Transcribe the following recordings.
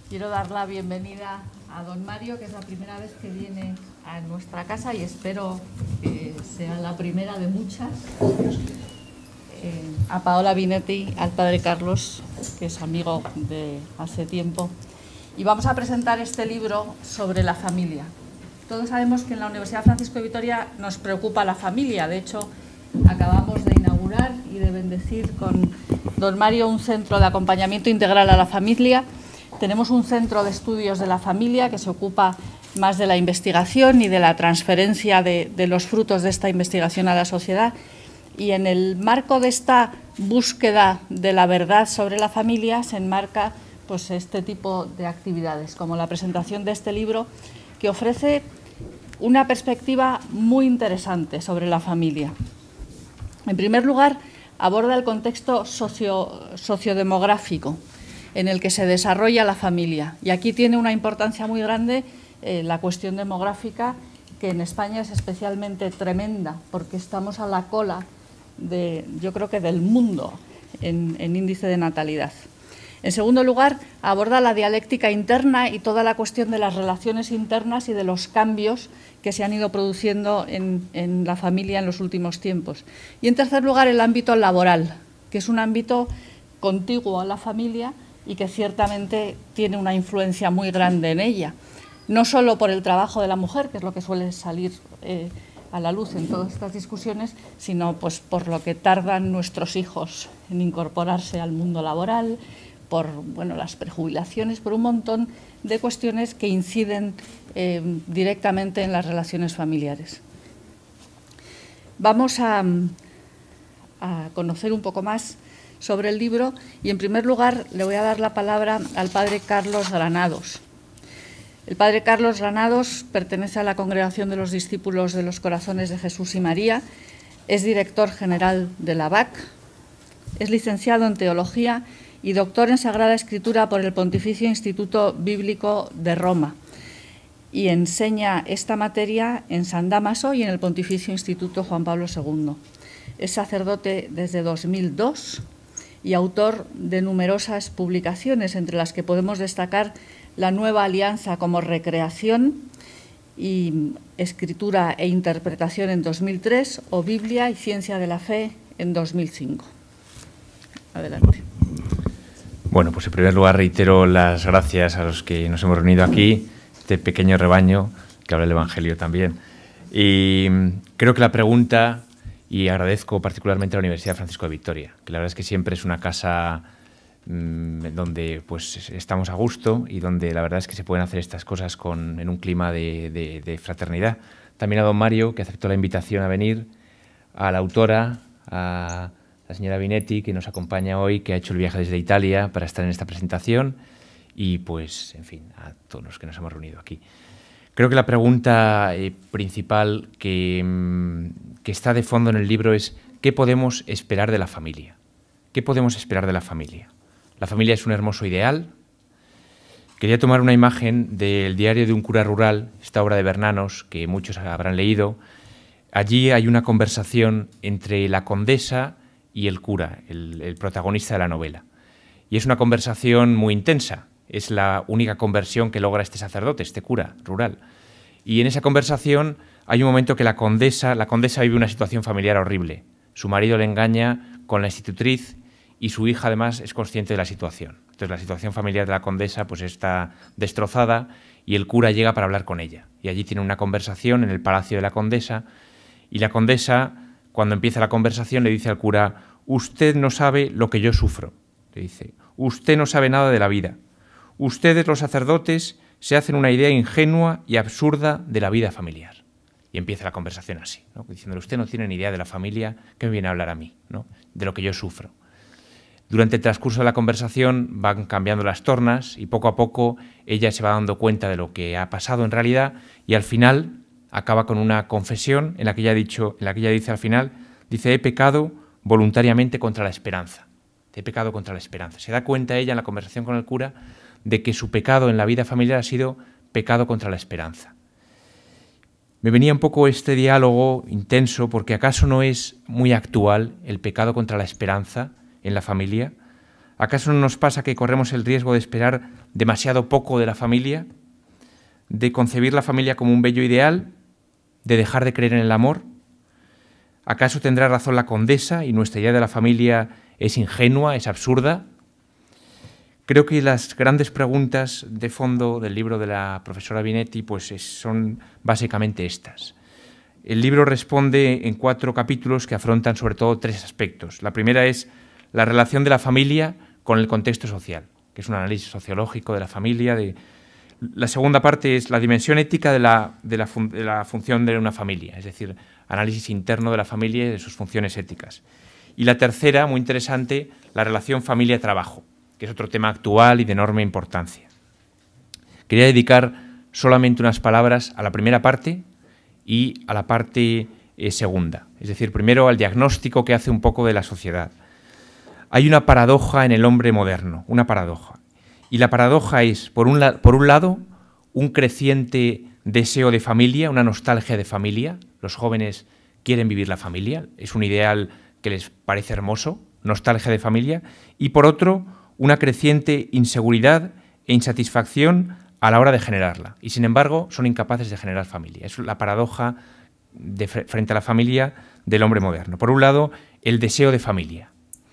Quiero dar la bienvenida a don Mario, que es la primera vez que viene a nuestra casa y espero que sea la primera de muchas. A Paola Binetti, al padre Carlos, que es amigo de hace tiempo. Y vamos a presentar este libro sobre la familia. Todos sabemos que en la Universidad Francisco de Vitoria nos preocupa la familia. De hecho, acabamos de inaugurar y de bendecir con don Mario un centro de acompañamiento integral a la familia. Tenemos un centro de estudios de la familia que se ocupa más de la investigación y de la transferencia de los frutos de esta investigación a la sociedad. Y en el marco de esta búsqueda de la verdad sobre la familia se enmarca pues, este tipo de actividades, como la presentación de este libro, que ofrece una perspectiva muy interesante sobre la familia. En primer lugar, aborda el contexto sociodemográfico en el que se desarrolla la familia. Y aquí tiene una importancia muy grande la cuestión demográfica, que en España es especialmente tremenda, porque estamos a la cola yo creo que del mundo en índice de natalidad. En segundo lugar, aborda la dialéctica interna y toda la cuestión de las relaciones internas y de los cambios que se han ido produciendo en la familia en los últimos tiempos. Y en tercer lugar, el ámbito laboral, que es un ámbito contiguo a la familia y que ciertamente tiene una influencia muy grande en ella. No solo por el trabajo de la mujer, que es lo que suele salir a la luz en todas estas discusiones, sino pues, por lo que tardan nuestros hijos en incorporarse al mundo laboral, por las prejubilaciones, por un montón de cuestiones que inciden directamente en las relaciones familiares. Vamos a conocer un poco más sobre el libro y, en primer lugar, le voy a dar la palabra al padre Carlos Granados. El padre Carlos Granados pertenece a la Congregación de los Discípulos de los Corazones de Jesús y María, es director general de la BAC, es licenciado en Teología y doctor en Sagrada Escritura por el Pontificio Instituto Bíblico de Roma y enseña esta materia en San Dámaso y en el Pontificio Instituto Juan Pablo II. Es sacerdote desde 2002 y autor de numerosas publicaciones, entre las que podemos destacar La Nueva Alianza como Recreación y Escritura e Interpretación en 2003 o Biblia y Ciencia de la Fe en 2005. Adelante. Bueno, pues en primer lugar reitero las gracias a los que nos hemos reunido aquí, este pequeño rebaño que habla el Evangelio también. Y creo que la pregunta, y agradezco particularmente a la Universidad Francisco de Vitoria, que la verdad es que siempre es una casa donde pues estamos a gusto y donde la verdad es que se pueden hacer estas cosas en un clima de fraternidad. También a don Mario, que aceptó la invitación a venir, a la autora, a la señora Binetti, que nos acompaña hoy, que ha hecho el viaje desde Italia para estar en esta presentación, y pues, en fin, a todos los que nos hemos reunido aquí. Creo que la pregunta principal que está de fondo en el libro es ¿qué podemos esperar de la familia? ¿Qué podemos esperar de la familia? La familia es un hermoso ideal. Quería tomar una imagen del diario de un cura rural, esta obra de Bernanos, que muchos habrán leído. Allí hay una conversación entre la condesa y el cura, el protagonista de la novela. Y es una conversación muy intensa. Es la única conversión que logra este sacerdote, este cura rural. Y en esa conversación hay un momento que la condesa vive una situación familiar horrible. Su marido le engaña con la institutriz y su hija además es consciente de la situación. Entonces la situación familiar de la condesa pues está destrozada y el cura llega para hablar con ella. Y allí tiene una conversación en el palacio de la condesa y la condesa, cuando empieza la conversación, le dice al cura: usted no sabe lo que yo sufro. Le dice: usted no sabe nada de la vida. Ustedes, los sacerdotes, se hacen una idea ingenua y absurda de la vida familiar. Y empieza la conversación así, ¿no? Diciéndole: usted no tiene ni idea de la familia, ¿qué me viene a hablar a mí, ¿no? De lo que yo sufro. Durante el transcurso de la conversación van cambiando las tornas y poco a poco ella se va dando cuenta de lo que ha pasado en realidad y al final acaba con una confesión en la que ella dice al final, dice: he pecado voluntariamente contra la esperanza. He pecado contra la esperanza. Se da cuenta ella en la conversación con el cura de que su pecado en la vida familiar ha sido pecado contra la esperanza. Me venía un poco este diálogo intenso porque ¿acaso no es muy actual el pecado contra la esperanza en la familia? ¿Acaso no nos pasa que corremos el riesgo de esperar demasiado poco de la familia, de concebir la familia como un bello ideal, de dejar de creer en el amor. ¿Acaso tendrá razón la condesa y nuestra idea de la familia es ingenua, es absurda? Creo que las grandes preguntas de fondo del libro de la profesora Binetti pues son básicamente estas. El libro responde en 4 capítulos que afrontan sobre todo 3 aspectos. La primera es la relación de la familia con el contexto social, que es un análisis sociológico de la familia. La segunda parte es la dimensión ética de la función de una familia, es decir, análisis interno de la familia y de sus funciones éticas. Y la tercera, muy interesante, la relación familia-trabajo, que es otro tema actual y de enorme importancia. Quería dedicar solamente unas palabras a la primera parte y a la parte segunda, es decir, primero al diagnóstico que hace un poco de la sociedad. Hay una paradoja en el hombre moderno, una paradoja. Y la paradoja es, por un lado, un creciente deseo de familia, una nostalgia de familia. Los jóvenes quieren vivir la familia, es un ideal que les parece hermoso, nostalgia de familia. Y por otro, una creciente inseguridad e insatisfacción a la hora de generarla. Y sin embargo, son incapaces de generar familia. Es la paradoja frente a la familia del hombre moderno. Por un lado, el deseo de familia.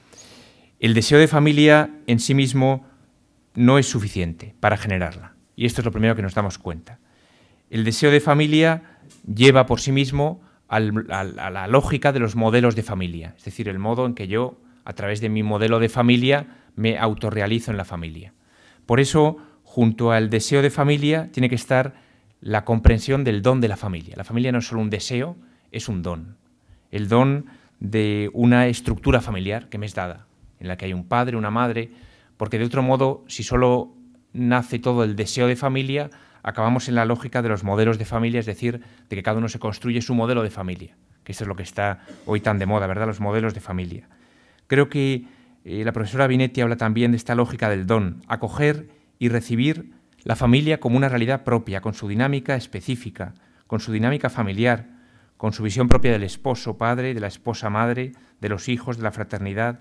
El deseo de familia en sí mismo no es suficiente para generarla. Y esto es lo primero que nos damos cuenta. El deseo de familia lleva por sí mismo a la lógica de los modelos de familia. Es decir, el modo en que yo, a través de mi modelo de familia, me autorrealizo en la familia. Por eso, junto al deseo de familia, tiene que estar la comprensión del don de la familia. La familia no es solo un deseo, es un don. El don de una estructura familiar que me es dada, en la que hay un padre, una madre, porque de otro modo, si solo nace todo el deseo de familia, acabamos en la lógica de los modelos de familia, es decir, de que cada uno se construye su modelo de familia, que eso es lo que está hoy tan de moda, ¿verdad?, los modelos de familia. Creo que la profesora Binetti habla también de esta lógica del don, acoger y recibir la familia como una realidad propia, con su dinámica específica, con su dinámica familiar, con su visión propia del esposo padre, de la esposa madre, de los hijos, de la fraternidad.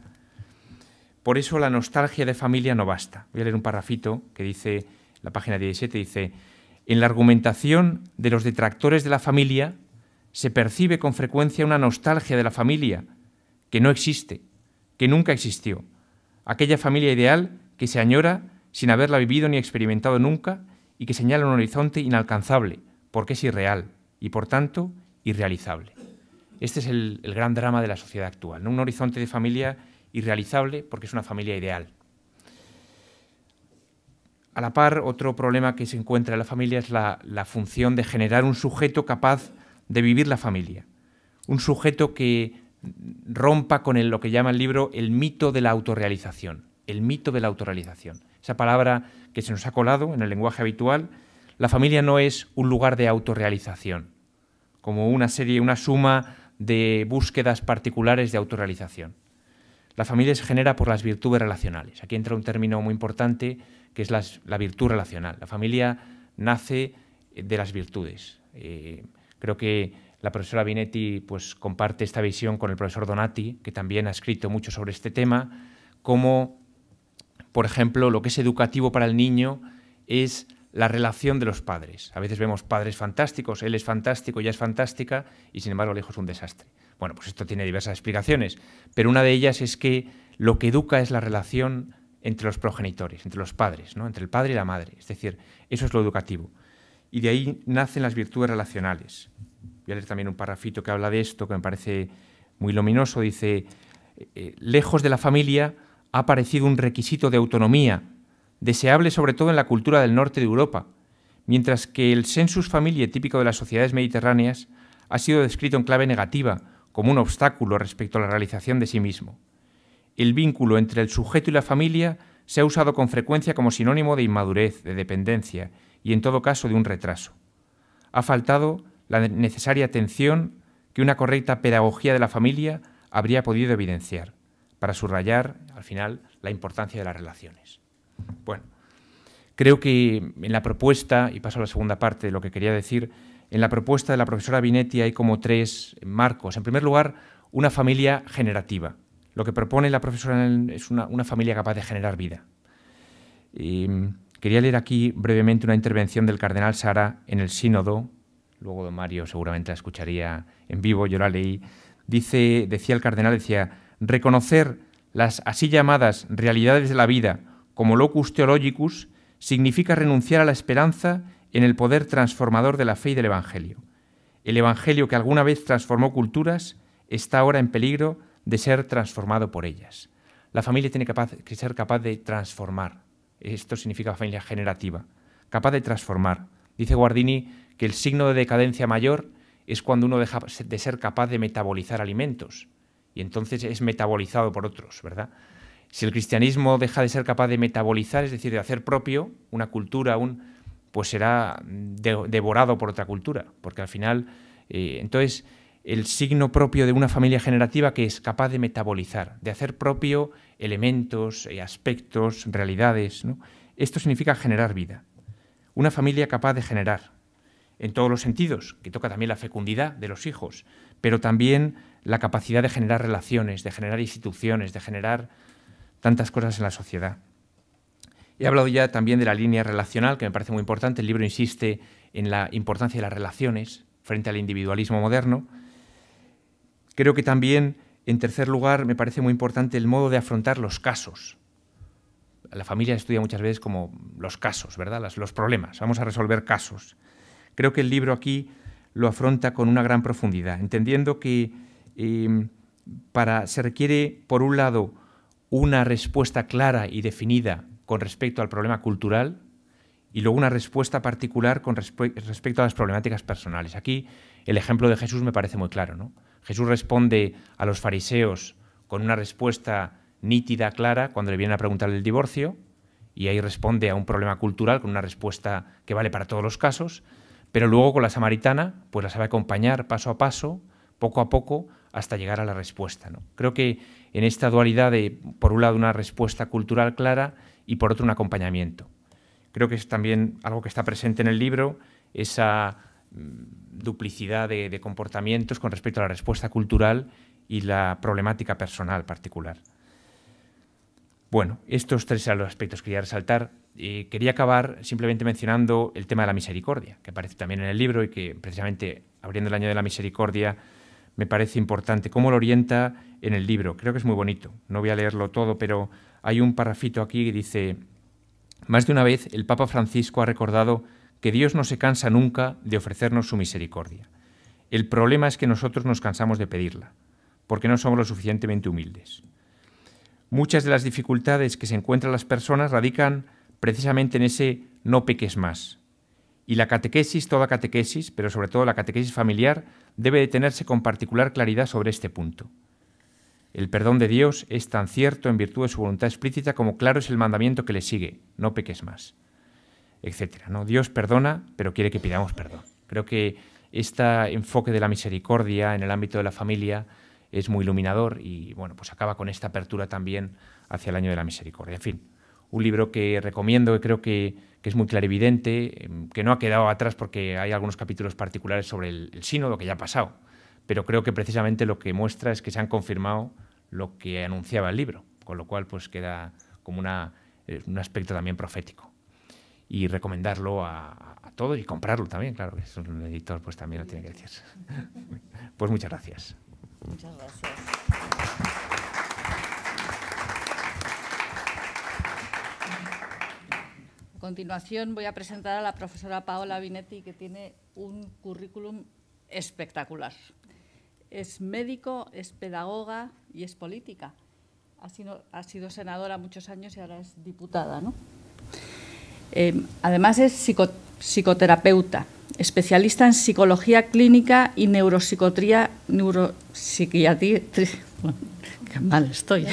Por eso la nostalgia de familia no basta. Voy a leer un parrafito que dice, la página 17, dice: en la argumentación de los detractores de la familia se percibe con frecuencia una nostalgia de la familia que no existe, que nunca existió. Aquella familia ideal que se añora sin haberla vivido ni experimentado nunca y que señala un horizonte inalcanzable, porque es irreal y, por tanto, irrealizable. Este es el gran drama de la sociedad actual, ¿no? Un horizonte de familia irrealizable porque es una familia ideal. A la par, otro problema que se encuentra en la familia es la función de generar un sujeto capaz de vivir la familia. Un sujeto que rompa con lo que llama el libro el mito de la autorrealización. El mito de la autorrealización. Esa palabra que se nos ha colado en el lenguaje habitual. La familia no es un lugar de autorrealización, como una suma de búsquedas particulares de autorrealización. La familia se genera por las virtudes relacionales. Aquí entra un término muy importante que es la virtud relacional. La familia nace de las virtudes. Creo que la profesora Binetti pues, comparte esta visión con el profesor Donati, que también ha escrito mucho sobre este tema, como, por ejemplo, lo que es educativo para el niño es la relación de los padres. A veces vemos padres fantásticos, él es fantástico, ella es fantástica, y sin embargo el hijo es un desastre. Bueno, pues esto tiene diversas explicaciones, pero una de ellas es que lo que educa es la relación entre los progenitores, entre los padres, ¿no? Entre el padre y la madre. Es decir, eso es lo educativo. Y de ahí nacen las virtudes relacionales. Voy a leer también un parrafito que habla de esto, que me parece muy luminoso. Dice, lejos de la familia ha aparecido un requisito de autonomía, deseable sobre todo en la cultura del norte de Europa, mientras que el sensus familiae típico de las sociedades mediterráneas ha sido descrito en clave negativa, como un obstáculo respecto a la realización de sí mismo. El vínculo entre el sujeto y la familia se ha usado con frecuencia como sinónimo de inmadurez, de dependencia y, en todo caso, de un retraso. Ha faltado la necesaria atención que una correcta pedagogía de la familia habría podido evidenciar, para subrayar, al final, la importancia de las relaciones. Bueno, creo que en la propuesta, y paso a la segunda parte de lo que quería decir, en la propuesta de la profesora Binetti hay como 3 marcos. En primer lugar, una familia generativa. Lo que propone la profesora es una familia capaz de generar vida. Quería leer aquí brevemente una intervención del cardenal Sara en el sínodo. Luego don Mario seguramente la escucharía en vivo, yo la leí. Decía el cardenal, reconocer las así llamadas realidades de la vida como locus theologicus significa renunciar a la esperanza en el poder transformador de la fe y del Evangelio. El Evangelio que alguna vez transformó culturas está ahora en peligro de ser transformado por ellas. La familia tiene que ser capaz de transformar. Esto significa familia generativa, capaz de transformar. Dice Guardini que el signo de decadencia mayor es cuando uno deja de ser capaz de metabolizar alimentos y entonces es metabolizado por otros, ¿verdad? Si el cristianismo deja de ser capaz de metabolizar, es decir, de hacer propio una cultura, pues será devorado por otra cultura, porque al final, entonces, el signo propio de una familia generativa que es capaz de metabolizar, de hacer propio elementos, aspectos, realidades, ¿no? Esto significa generar vida. Una familia capaz de generar, en todos los sentidos, que toca también la fecundidad de los hijos, pero también la capacidad de generar relaciones, de generar instituciones, de generar tantas cosas en la sociedad. He hablado ya también de la línea relacional, que me parece muy importante. El libro insiste en la importancia de las relaciones frente al individualismo moderno. Creo que también, en tercer lugar, me parece muy importante el modo de afrontar los casos. La familia estudia muchas veces como los casos, ¿verdad? Los problemas. Vamos a resolver casos. Creo que el libro aquí lo afronta con una gran profundidad, entendiendo que se requiere, por un lado, una respuesta clara y definida con respecto al problema cultural y luego una respuesta particular con respecto a las problemáticas personales. Aquí el ejemplo de Jesús me parece muy claro, ¿no? Jesús responde a los fariseos con una respuesta nítida, clara, cuando le vienen a preguntar el divorcio, y ahí responde a un problema cultural con una respuesta que vale para todos los casos, pero luego con la samaritana pues la sabe acompañar paso a paso, poco a poco, hasta llegar a la respuesta, ¿no? Creo que en esta dualidad de, por un lado, una respuesta cultural clara y por otro, un acompañamiento. Creo que es también algo que está presente en el libro, esa duplicidad de comportamientos con respecto a la respuesta cultural y la problemática personal particular. Bueno, estos tres eran los aspectos que quería resaltar. Quería acabar simplemente mencionando el tema de la misericordia, que aparece también en el libro y que precisamente abriendo el año de la misericordia me parece importante. ¿Cómo lo orienta en el libro? Creo que es muy bonito. No voy a leerlo todo, pero hay un parrafito aquí que dice: más de una vez el Papa Francisco ha recordado que Dios no se cansa nunca de ofrecernos su misericordia. El problema es que nosotros nos cansamos de pedirla, porque no somos lo suficientemente humildes. Muchas de las dificultades que se encuentran las personas radican precisamente en ese no peques más. Y la catequesis, toda catequesis, pero sobre todo la catequesis familiar, debe detenerse con particular claridad sobre este punto. El perdón de Dios es tan cierto en virtud de su voluntad explícita como claro es el mandamiento que le sigue, no peques más, etcétera, ¿no? Dios perdona, pero quiere que pidamos perdón. Creo que este enfoque de la misericordia en el ámbito de la familia es muy iluminador y, bueno, pues acaba con esta apertura también hacia el año de la misericordia. En fin, un libro que recomiendo, que creo que es muy clarividente, que no ha quedado atrás porque hay algunos capítulos particulares sobre el sínodo que ya ha pasado, pero creo que precisamente lo que muestra es que se han confirmado lo que anunciaba el libro, con lo cual pues queda como un aspecto también profético. Y recomendarlo a todos y comprarlo también, claro, que es un editor, pues también lo tiene que decir. Pues muchas gracias. Muchas gracias. A continuación voy a presentar a la profesora Paola Binetti, que tiene un currículum espectacular. Es médico, es pedagoga y es política. Ha sido senadora muchos años y ahora es diputada, ¿no? Además es psicoterapeuta, especialista en psicología clínica y neuropsiquiatría. Bueno, qué mal estoy.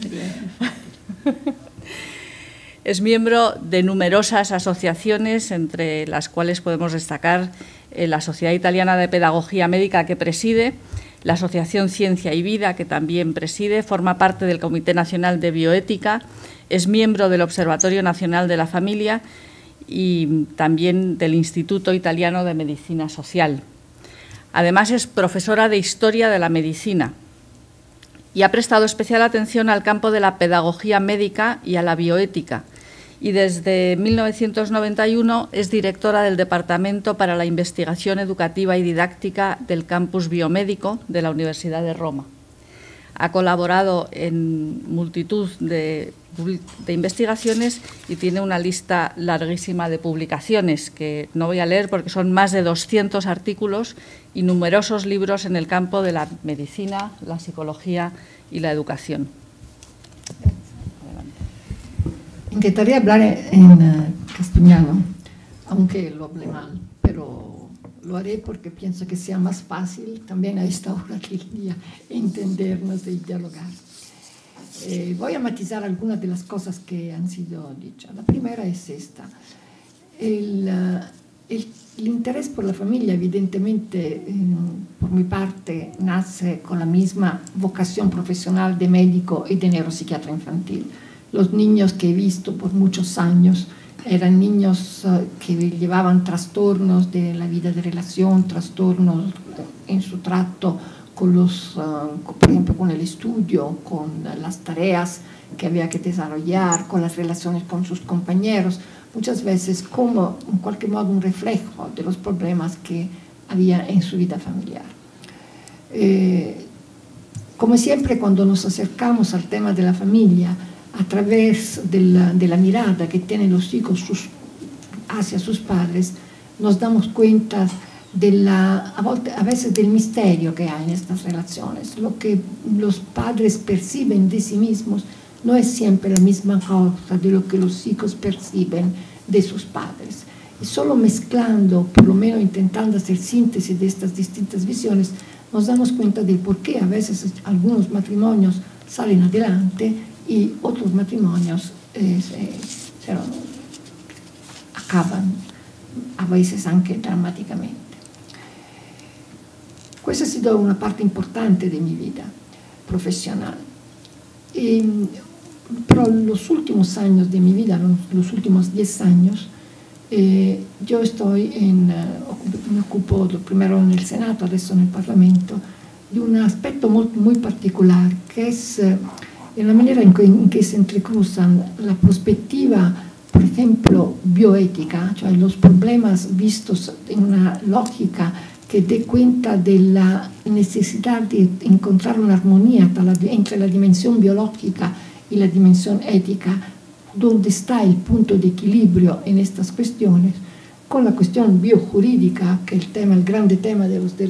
Es miembro de numerosas asociaciones, entre las cuales podemos destacar la Sociedad Italiana de Pedagogía Médica, que preside, la Asociación Ciencia y Vida, que también preside, forma parte del Comité Nacional de Bioética, es miembro del Observatorio Nacional de la Familia y también del Instituto Italiano de Medicina Social. Además, es profesora de Historia de la Medicina y ha prestado especial atención al campo de la pedagogía médica y a la bioética, y desde 1991 es directora del Departamento para la Investigación Educativa y Didáctica del Campus Biomédico de la Universidad de Roma. Ha colaborado en multitud de investigaciones y tiene una lista larguísima de publicaciones que no voy a leer porque son más de 200 artículos y numerosos libros en el campo de la medicina, la psicología y la educación. Intentaré hablar en castellano, aunque lo hablé mal, pero lo haré porque pienso que sea más fácil también a esta hora del día entendernos y dialogar. Voy a matizar algunas de las cosas que han sido dichas. La primera es esta. El interés por la familia, evidentemente, por mi parte, nace con la misma vocación profesional de médico y de neuropsiquiatra infantil. Los niños que he visto por muchos años eran niños que llevaban trastornos de la vida de relación, trastornos en su trato con por ejemplo, con el estudio, con las tareas que había que desarrollar, con las relaciones con sus compañeros, muchas veces como, en cualquier modo, un reflejo de los problemas que había en su vida familiar. Como siempre, cuando nos acercamos al tema de la familia, a través de la mirada que tienen los hijos hacia sus padres, nos damos cuenta a veces del misterio que hay en estas relaciones. Lo que los padres perciben de sí mismos no es siempre la misma cosa de lo que los hijos perciben de sus padres. Y solo mezclando, por lo menos intentando hacer síntesis de estas distintas visiones, nos damos cuenta de por qué a veces algunos matrimonios salen adelante y otros matrimonios acaban, a veces anche drammaticamente. Questa ha sido una parte importante de mi vida profesional. Pero los últimos años de mi vida, los últimos 10 años, yo me ocupo primero en el Senato, adesso nel Parlamento, di un aspetto muy particular, que es la manera en que se entrecruzan la perspectiva, por ejemplo, bioética, cioè los problemas vistos en una lógica que dé cuenta de la necesidad de encontrar una armonía entre la dimensión biológica y la dimensión ética, donde está el punto de equilibrio en estas cuestiones, con la cuestión biojurídica, que es el grande tema de los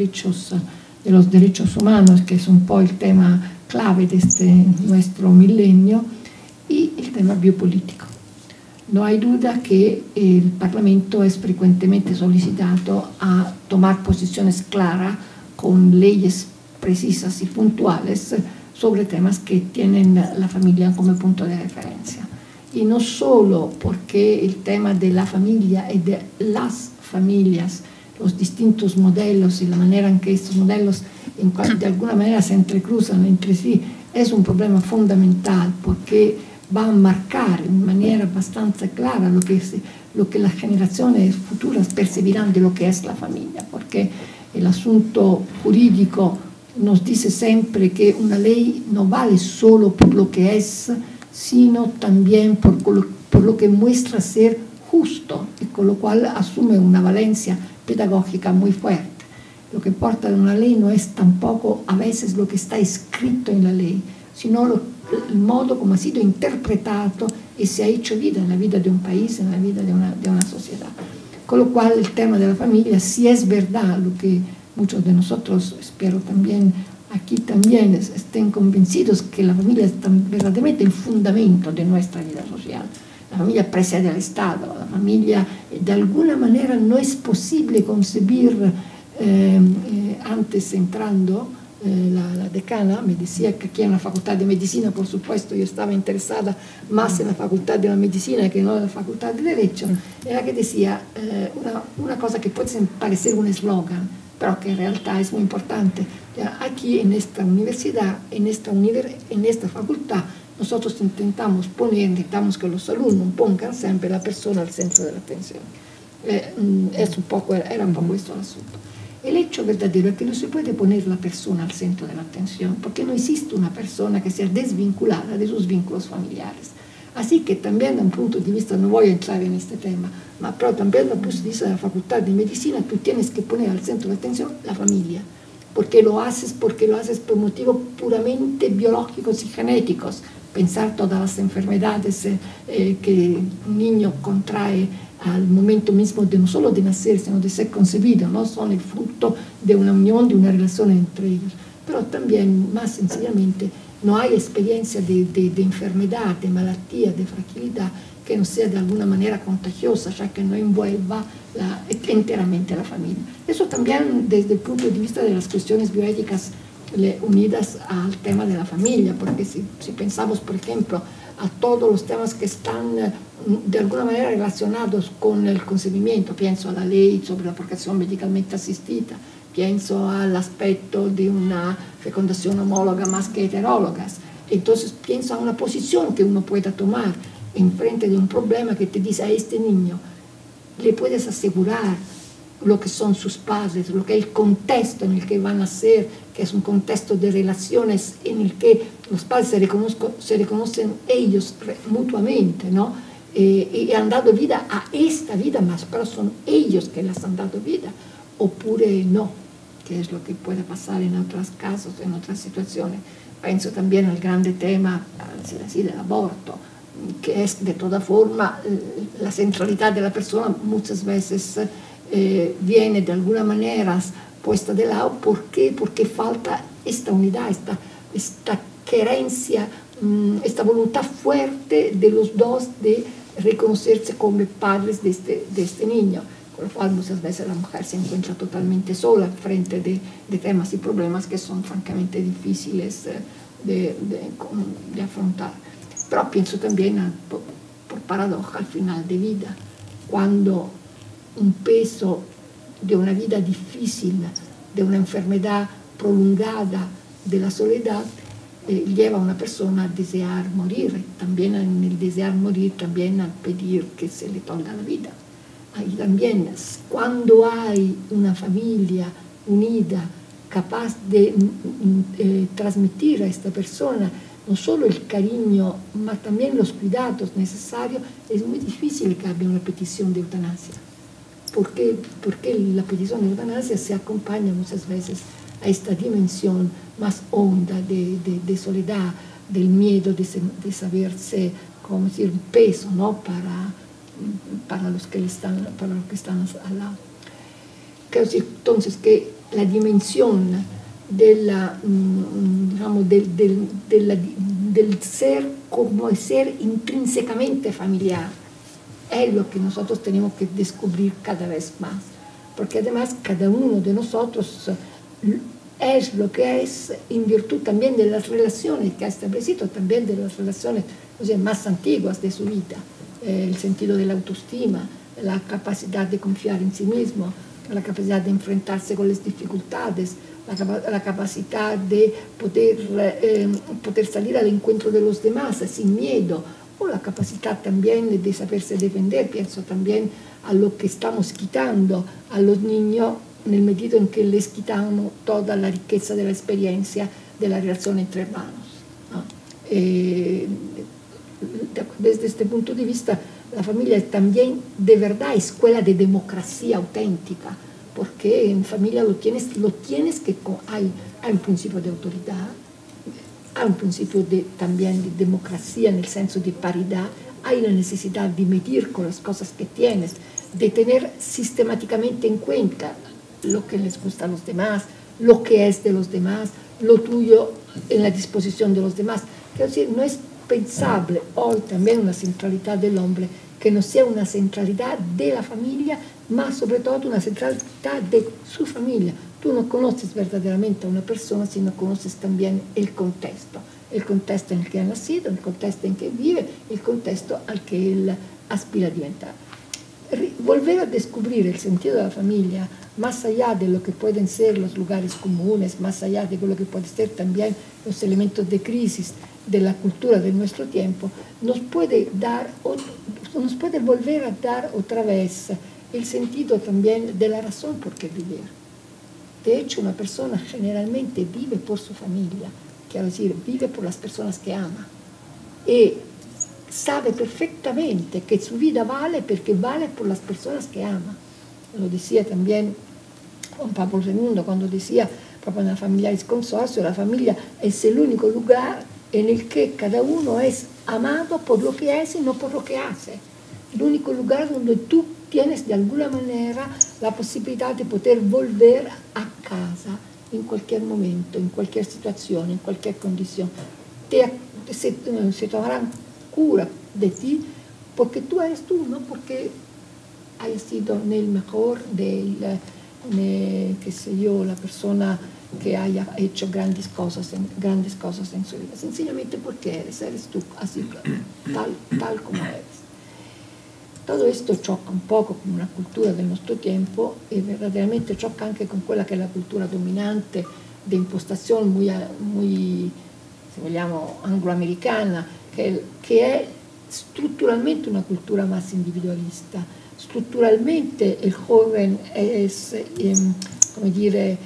derechos humanos, que es un po' il tema clave de este nuestro milenio, y el tema biopolítico. No hay duda que el Parlamento es frecuentemente solicitado a tomar posiciones claras con leyes precisas y puntuales sobre temas que tienen la familia como punto de referencia. Y no solo porque el tema de la familia y de las familias, los distintos modelos y la manera en que estos modelos de alguna manera se entrecruzan entre sí es un problema fundamental, porque va a marcar en maniera bastante clara lo que las generaciones futuras percibirán de lo que es la familia, porque el asunto jurídico nos dice siempre que una ley no vale solo por lo que es, sino también por lo que muestra ser justo, y con lo cual asume una valencia pedagógica muy fuerte. Lo que importa de una ley no es tampoco a veces lo que está escrito en la ley, sino el modo como ha sido interpretado y se ha hecho vida en la vida de un país, en la vida de una sociedad. Con lo cual el tema de la familia, si es verdad lo que muchos de nosotros, espero también aquí también estén convencidos que la familia es verdaderamente el fundamento de nuestra vida social. La familia precede al Estado, la familia de alguna manera no es posible concebir, antes entrando, la decana me decía que aquí en la Facultad de Medicina, por supuesto, yo estaba interesada más en la Facultad de la Medicina que no en la Facultad de Derecho, era que decía una cosa que puede parecer un eslogan, pero que en realidad es muy importante. Aquí en esta universidad, en esta facultad, nosotros intentamos que los alumnos pongan siempre la persona al centro de la atención. Era un poco esto el asunto. El hecho verdadero es que no se puede poner la persona al centro de la atención, porque no existe una persona que sea desvinculada de sus vínculos familiares. Así que también, desde un punto de vista, no voy a entrar en este tema, pero también desde el punto de vista de la Facultad de Medicina, tú tienes que poner al centro de atención la familia. Porque lo haces por motivos puramente biológicos y genéticos. Pensar todas las enfermedades que un niño contrae al momento mismo de no solo de nacer, sino de ser concebido, ¿no? Son el fruto de una unión, de una relación entre ellos. Pero también, más sencillamente, no hay experiencia de enfermedad, de malattia, de fragilidad que no sea de alguna manera contagiosa, ya que no envuelva enteramente a la familia. Eso también desde el punto de vista de las cuestiones bioéticas unidas al tema de la familia, porque si pensamos, por ejemplo, a todos los temas que están de alguna manera relacionados con el concebimiento, pienso a la ley sobre la procreación medicalmente asistida, pienso al aspecto de una fecundación homóloga más que heterólogas, entonces pienso a una posición que uno pueda tomar en frente de un problema que te dice a este niño, le puedes asegurar lo que son sus padres, lo que es el contexto en el que van a ser, que es un contexto de relaciones en el que los padres se reconocen ellos mutuamente, ¿no? Y han dado vida a esta vida más, pero son ellos que les han dado vida, oppure no, que es lo que puede pasar en otros casos, en otras situaciones. Pienso también al grande tema, así, del aborto, que es de toda forma la centralidad de la persona muchas veces viene de alguna manera puesta de lado. ¿Por qué? Porque falta esta unidad, esta querencia, esta voluntad fuerte de los dos de reconocerse como padres de este niño, con lo cual muchas veces la mujer se encuentra totalmente sola frente de temas y problemas que son francamente difíciles de afrontar. Pero pienso también, por paradoja, al final de vida, cuando un peso de una vida difícil, de una enfermedad prolongada, de la soledad, lleva a una persona a desear morir, también en el desear morir, también a pedir que se le tolga la vida. Ahí también, cuando hay una familia unida, capaz de transmitir a esta persona no solo el cariño, mas también los cuidados necesarios, es muy difícil que haya una petición de eutanasia. Porque la petición de eutanasia se acompaña muchas veces a esta dimensión más honda de soledad, del miedo de saberse, como decir, un peso, ¿no? para los que están al lado. Quiero decir, entonces, que la dimensión digamos, del ser como ser intrínsecamente familiar es lo que nosotros tenemos que descubrir cada vez más, porque además cada uno de nosotros es lo que es en virtud también de las relaciones que ha establecido, también de las relaciones, o sea, más antiguas de su vida, el sentido de la autoestima, la capacidad de confiar en sí mismo, la capacidad de enfrentarse con las dificultades, la capacidad de poder salir al encuentro de los demás sin miedo, o la capacidad también de saberse defender. Pienso también a lo que estamos quitando a los niños en el medida en que les quitamos toda la riqueza de la experiencia de la relación entre hermanos, ¿no? Desde este punto de vista, la familia es también de verdad escuela de democracia auténtica, porque en familia lo tienes que hay un principio de autoridad, hay un principio también de democracia en el senso de paridad, hay la necesidad de medir con las cosas que tienes, de tener sistemáticamente en cuenta lo que les gusta a los demás, lo que es de los demás, lo tuyo en la disposición de los demás. Quiero decir, no es pensable hoy también una centralidad del hombre que no sea una centralidad de la familia, más sobre todo una centralidad de su familia. Tú no conoces verdaderamente a una persona si no conoces también el contexto en el que ha nacido, el contexto en que vive, el contexto al que él aspira a diventar. Volver a descubrir el sentido de la familia, más allá de lo que pueden ser los lugares comunes, más allá de lo que pueden ser también los elementos de crisis de la cultura de nuestro tiempo, nos puede volver a dar otra vez el sentido también de la razón por qué vivir. De hecho, una persona generalmente vive por su familia, quiero decir, vive por las personas que ama. Y sabe perfectamente que su vida vale porque vale por las personas que ama. Lo decía también Juan Pablo II cuando decía, proprio nella Familiaris Consorcio, la familia es el único lugar en el que cada uno es amado por lo que es y no por lo que hace. El único lugar donde tú tienes de alguna manera la posibilidad de poder volver a casa en cualquier momento, en cualquier situación, en cualquier condición. Se tomarán cura de ti porque tú eres tú, no porque hayas sido el mejor qué sé yo, la persona que haya hecho grandes cosas en su vida, sencillamente porque eres tú, así tal como eres. Todo esto choca un poco con una cultura del nostro tiempo e verdaderamente choca anche con quella che è la cultura dominante di impostazione muy se vogliamo, angloamericana, che è strutturalmente una cultura más individualista. Strutturalmente il joven es, come dire,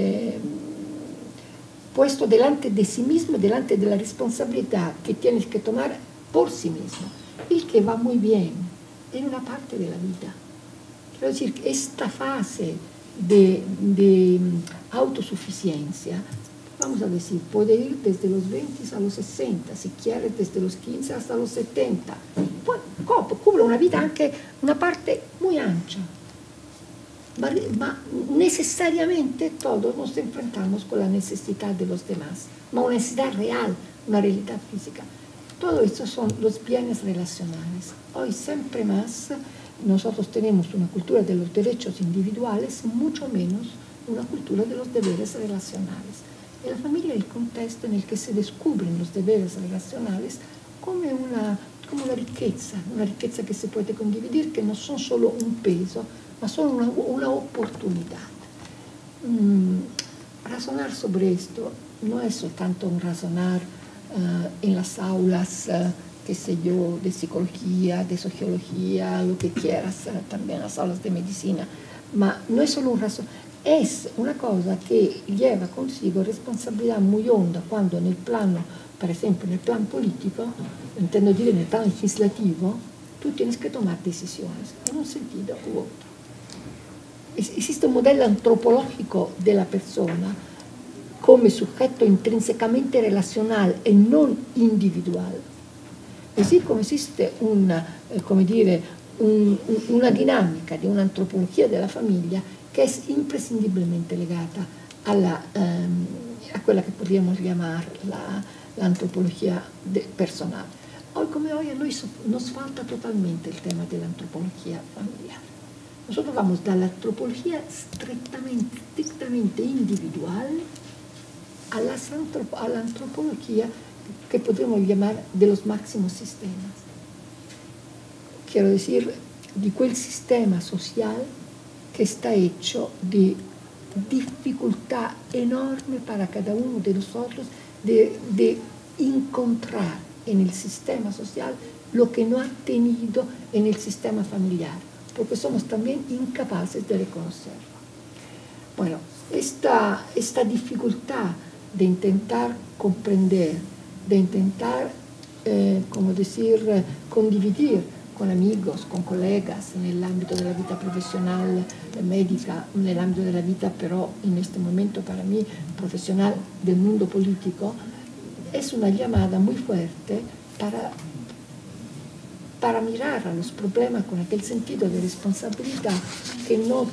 puesto delante de sí mismo, delante de la responsabilidad que tienes que tomar por sí mismo, il che va muy bien en una parte de la vida. Quiero decir, esta fase de autosuficiencia, vamos a decir, puede ir desde los 20 a los 60, si quieres desde los 15 hasta los 70. Poi cubre una vida anche una parte muy ancha. Ma necesariamente todos nos enfrentamos con la necesidad de los demás, ma una necesidad real, una realidad física. Todo esto son los bienes relacionales. Hoy siempre más nosotros tenemos una cultura de los derechos individuales, mucho menos una cultura de los deberes relacionales. Y la familia es el contexto en el que se descubren los deberes relacionales como una riqueza que se puede condividir, que no son solo un peso, ma son una oportunidad. Razonar sobre esto no es soltanto un razonar en las aulas, qué sé yo, de psicología, de sociología, lo que quieras, también las aulas de medicina, ma no es solo un razón, es una cosa que lleva consigo responsabilidad muy honda cuando en el plano, por ejemplo, en el plan político, intendo dire en el plan legislativo, tú tienes que tomar decisiones en un sentido u otro. Existe un modello antropológico de la persona come sujeto intrinsecamente relazionale e non individuale. Così come esiste una dinamica di un'antropologia della famiglia che è imprescindibilmente legata a quella che potremmo chiamare l'antropologia personale. Hoy come hoy a noi nos falta totalmente il tema dell'antropologia familiare. Nosotros vamos dall'antropologia strettamente individuale a la antropología que podemos llamar de los máximos sistemas. Quiero decir, de quel sistema social que está hecho de dificultad enorme para cada uno de nosotros de encontrar en el sistema social lo que no ha tenido en el sistema familiar, porque somos también incapaces de reconocerlo. Bueno, esta dificultad de intentar comprender, de intentar, condividir con amigos, con colegas, en el ámbito de la vida profesional, médica, en el ámbito de la vida, pero en este momento para mí profesional del mundo político, es una llamada muy fuerte para mirar a los problemas con aquel sentido de responsabilidad que no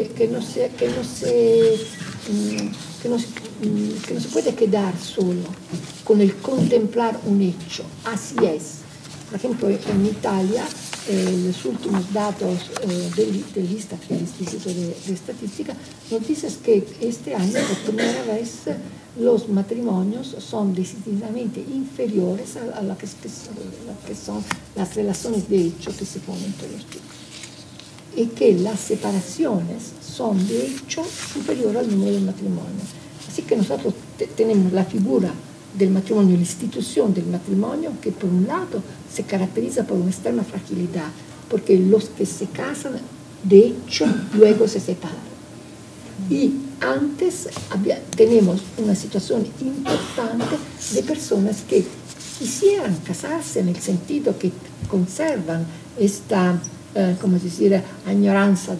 se puede quedar solo con el contemplar un hecho. Así es. Por ejemplo, en Italia, los últimos datos del ISTAT, del Instituto de Estadística, nos dicen que este año, por primera vez, los matrimonios son decididamente inferiores a lo que son las relaciones de hecho que se ponen entre los chicos. Y que las separaciones son de hecho superiores al número de matrimonios. Así que nosotros tenemos la figura del matrimonio, la institución del matrimonio, que por un lado se caracteriza por una extrema fragilidad, porque los que se casan, de hecho, luego se separan. Y antes tenemos una situación importante de personas que quisieran casarse en el sentido que conservan esta, come dire, añoranza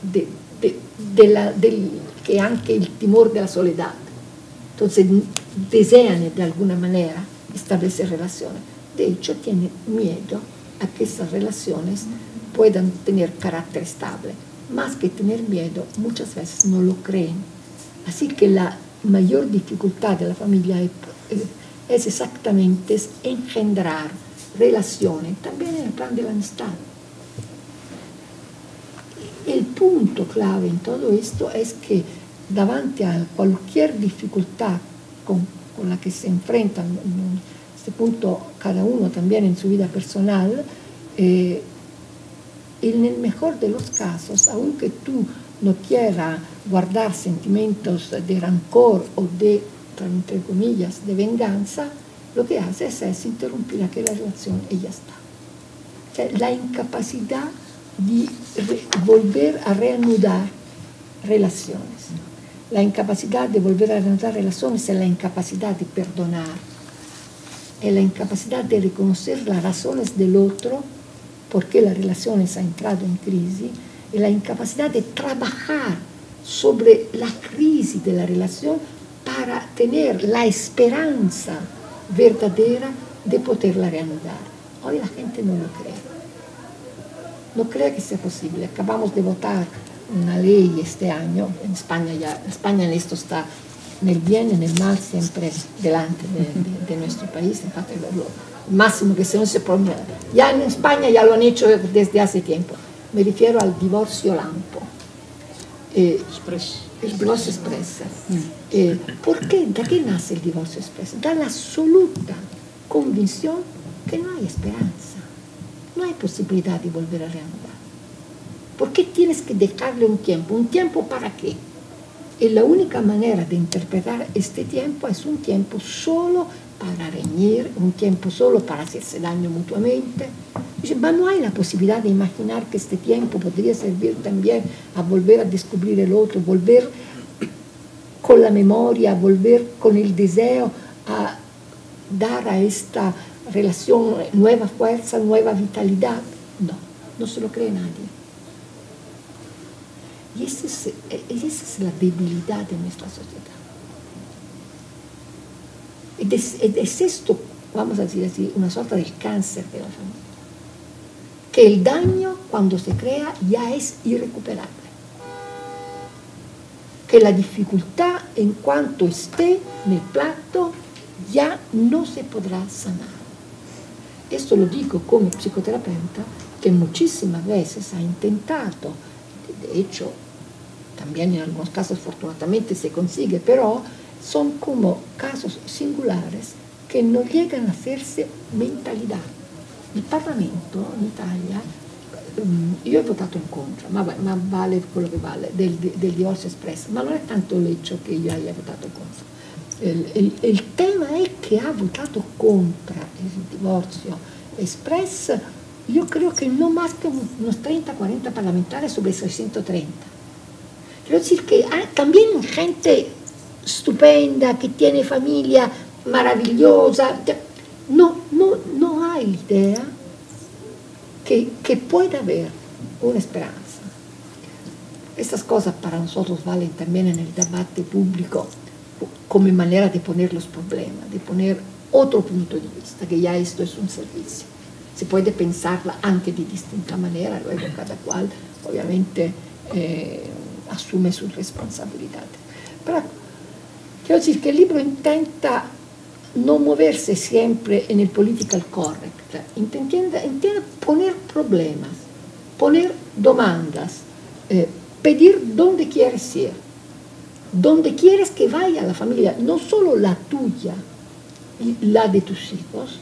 que anche el temor de la soledad. Entonces desean de alguna manera establecer relaciones. De hecho, tienen miedo a que esas relaciones puedan tener carácter estable. Más que tener miedo, muchas veces no lo creen. Así que la mayor dificultad de la familia es exactamente engendrar relaciones, también en el plan de la amistad. El punto clave en todo esto es que davanti a cualquier dificultad con la que se enfrentan, en este punto cada uno también en su vida personal, en el mejor de los casos, aunque tú no quieras guardar sentimientos de rancor o de, entre comillas, de venganza, lo que haces es interrumpir aquella relación y ya está. O sea, la incapacidad de volver a reanudar relaciones. La incapacidad de volver a reanudar relaciones es la incapacidad de perdonar, es la incapacidad de reconocer las razones del otro porque la relación ha entrado en crisis, es la incapacidad de trabajar sobre la crisis de la relación para tener la esperanza verdadera de poderla reanudar. Hoy la gente no lo cree. No cree que sea posible. Acabamos de votar una ley este año, en España en esto está en el bien, en el mal, siempre delante de nuestro país. En parte, lo máximo que se pone, ya en España ya lo han hecho desde hace tiempo. Me refiero al divorcio lampo. El divorcio expreso. ¿Por qué? ¿De qué nace el divorcio expreso? Da la absoluta convicción que no hay esperanza, no hay posibilidad de volver a reanudar. ¿Por qué tienes que dejarle un tiempo? ¿Un tiempo para qué? Y la única manera de interpretar este tiempo es un tiempo solo para reñir, un tiempo solo para hacerse daño mutuamente. Dice, pero no hay la posibilidad de imaginar que este tiempo podría servir también a volver a descubrir el otro, volver con la memoria, volver con el deseo a dar a esta relación nueva fuerza, nueva vitalidad. No, no se lo cree nadie. Y esa es la debilidad de nuestra sociedad. Es esto, vamos a decir así, una sorta de cáncer de la familia. Que el daño, cuando se crea, ya es irrecuperable. Que la dificultad, en cuanto esté en el plato, ya no se podrá sanar. Esto lo digo como psicoterapeuta, que muchísimas veces ha intentado, de hecho, también en algunos casos fortunadamente se consigue, pero son como casos singulares que no llegan a hacerse mentalidad. Il Parlamento in Italia, io ho votato in contro, ma vale quello che vale, del divorzio espresso, ma non è tanto l'hecho che io abbia votato contro. Il tema è che ha votato contro il divorzio espresso, io credo che non más que unos 30-40 parlamentari sobre 630. Quiero decir que también gente stupenda, que tiene familia maravillosa, no hay idea que pueda haber una esperanza. Estas cosas para nosotros valen también en el debate público como manera de poner los problemas, de poner otro punto de vista, que ya esto es un servicio. Se puede pensarla anche de distinta manera, luego cada cual obviamente asume sus responsabilidades. Pero quiero decir que el libro intenta no moverse siempre en el political correct, intenta poner problemas, poner demandas, pedir dónde quieres ir, dónde quieres que vaya la familia, no solo la tuya y la de tus hijos.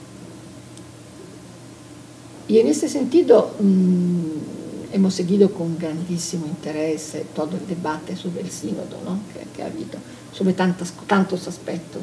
Y en ese sentido hemos seguido con grandísimo interés todo el debate sobre el sínodo, ¿no? que ha habido, sobre tantos aspectos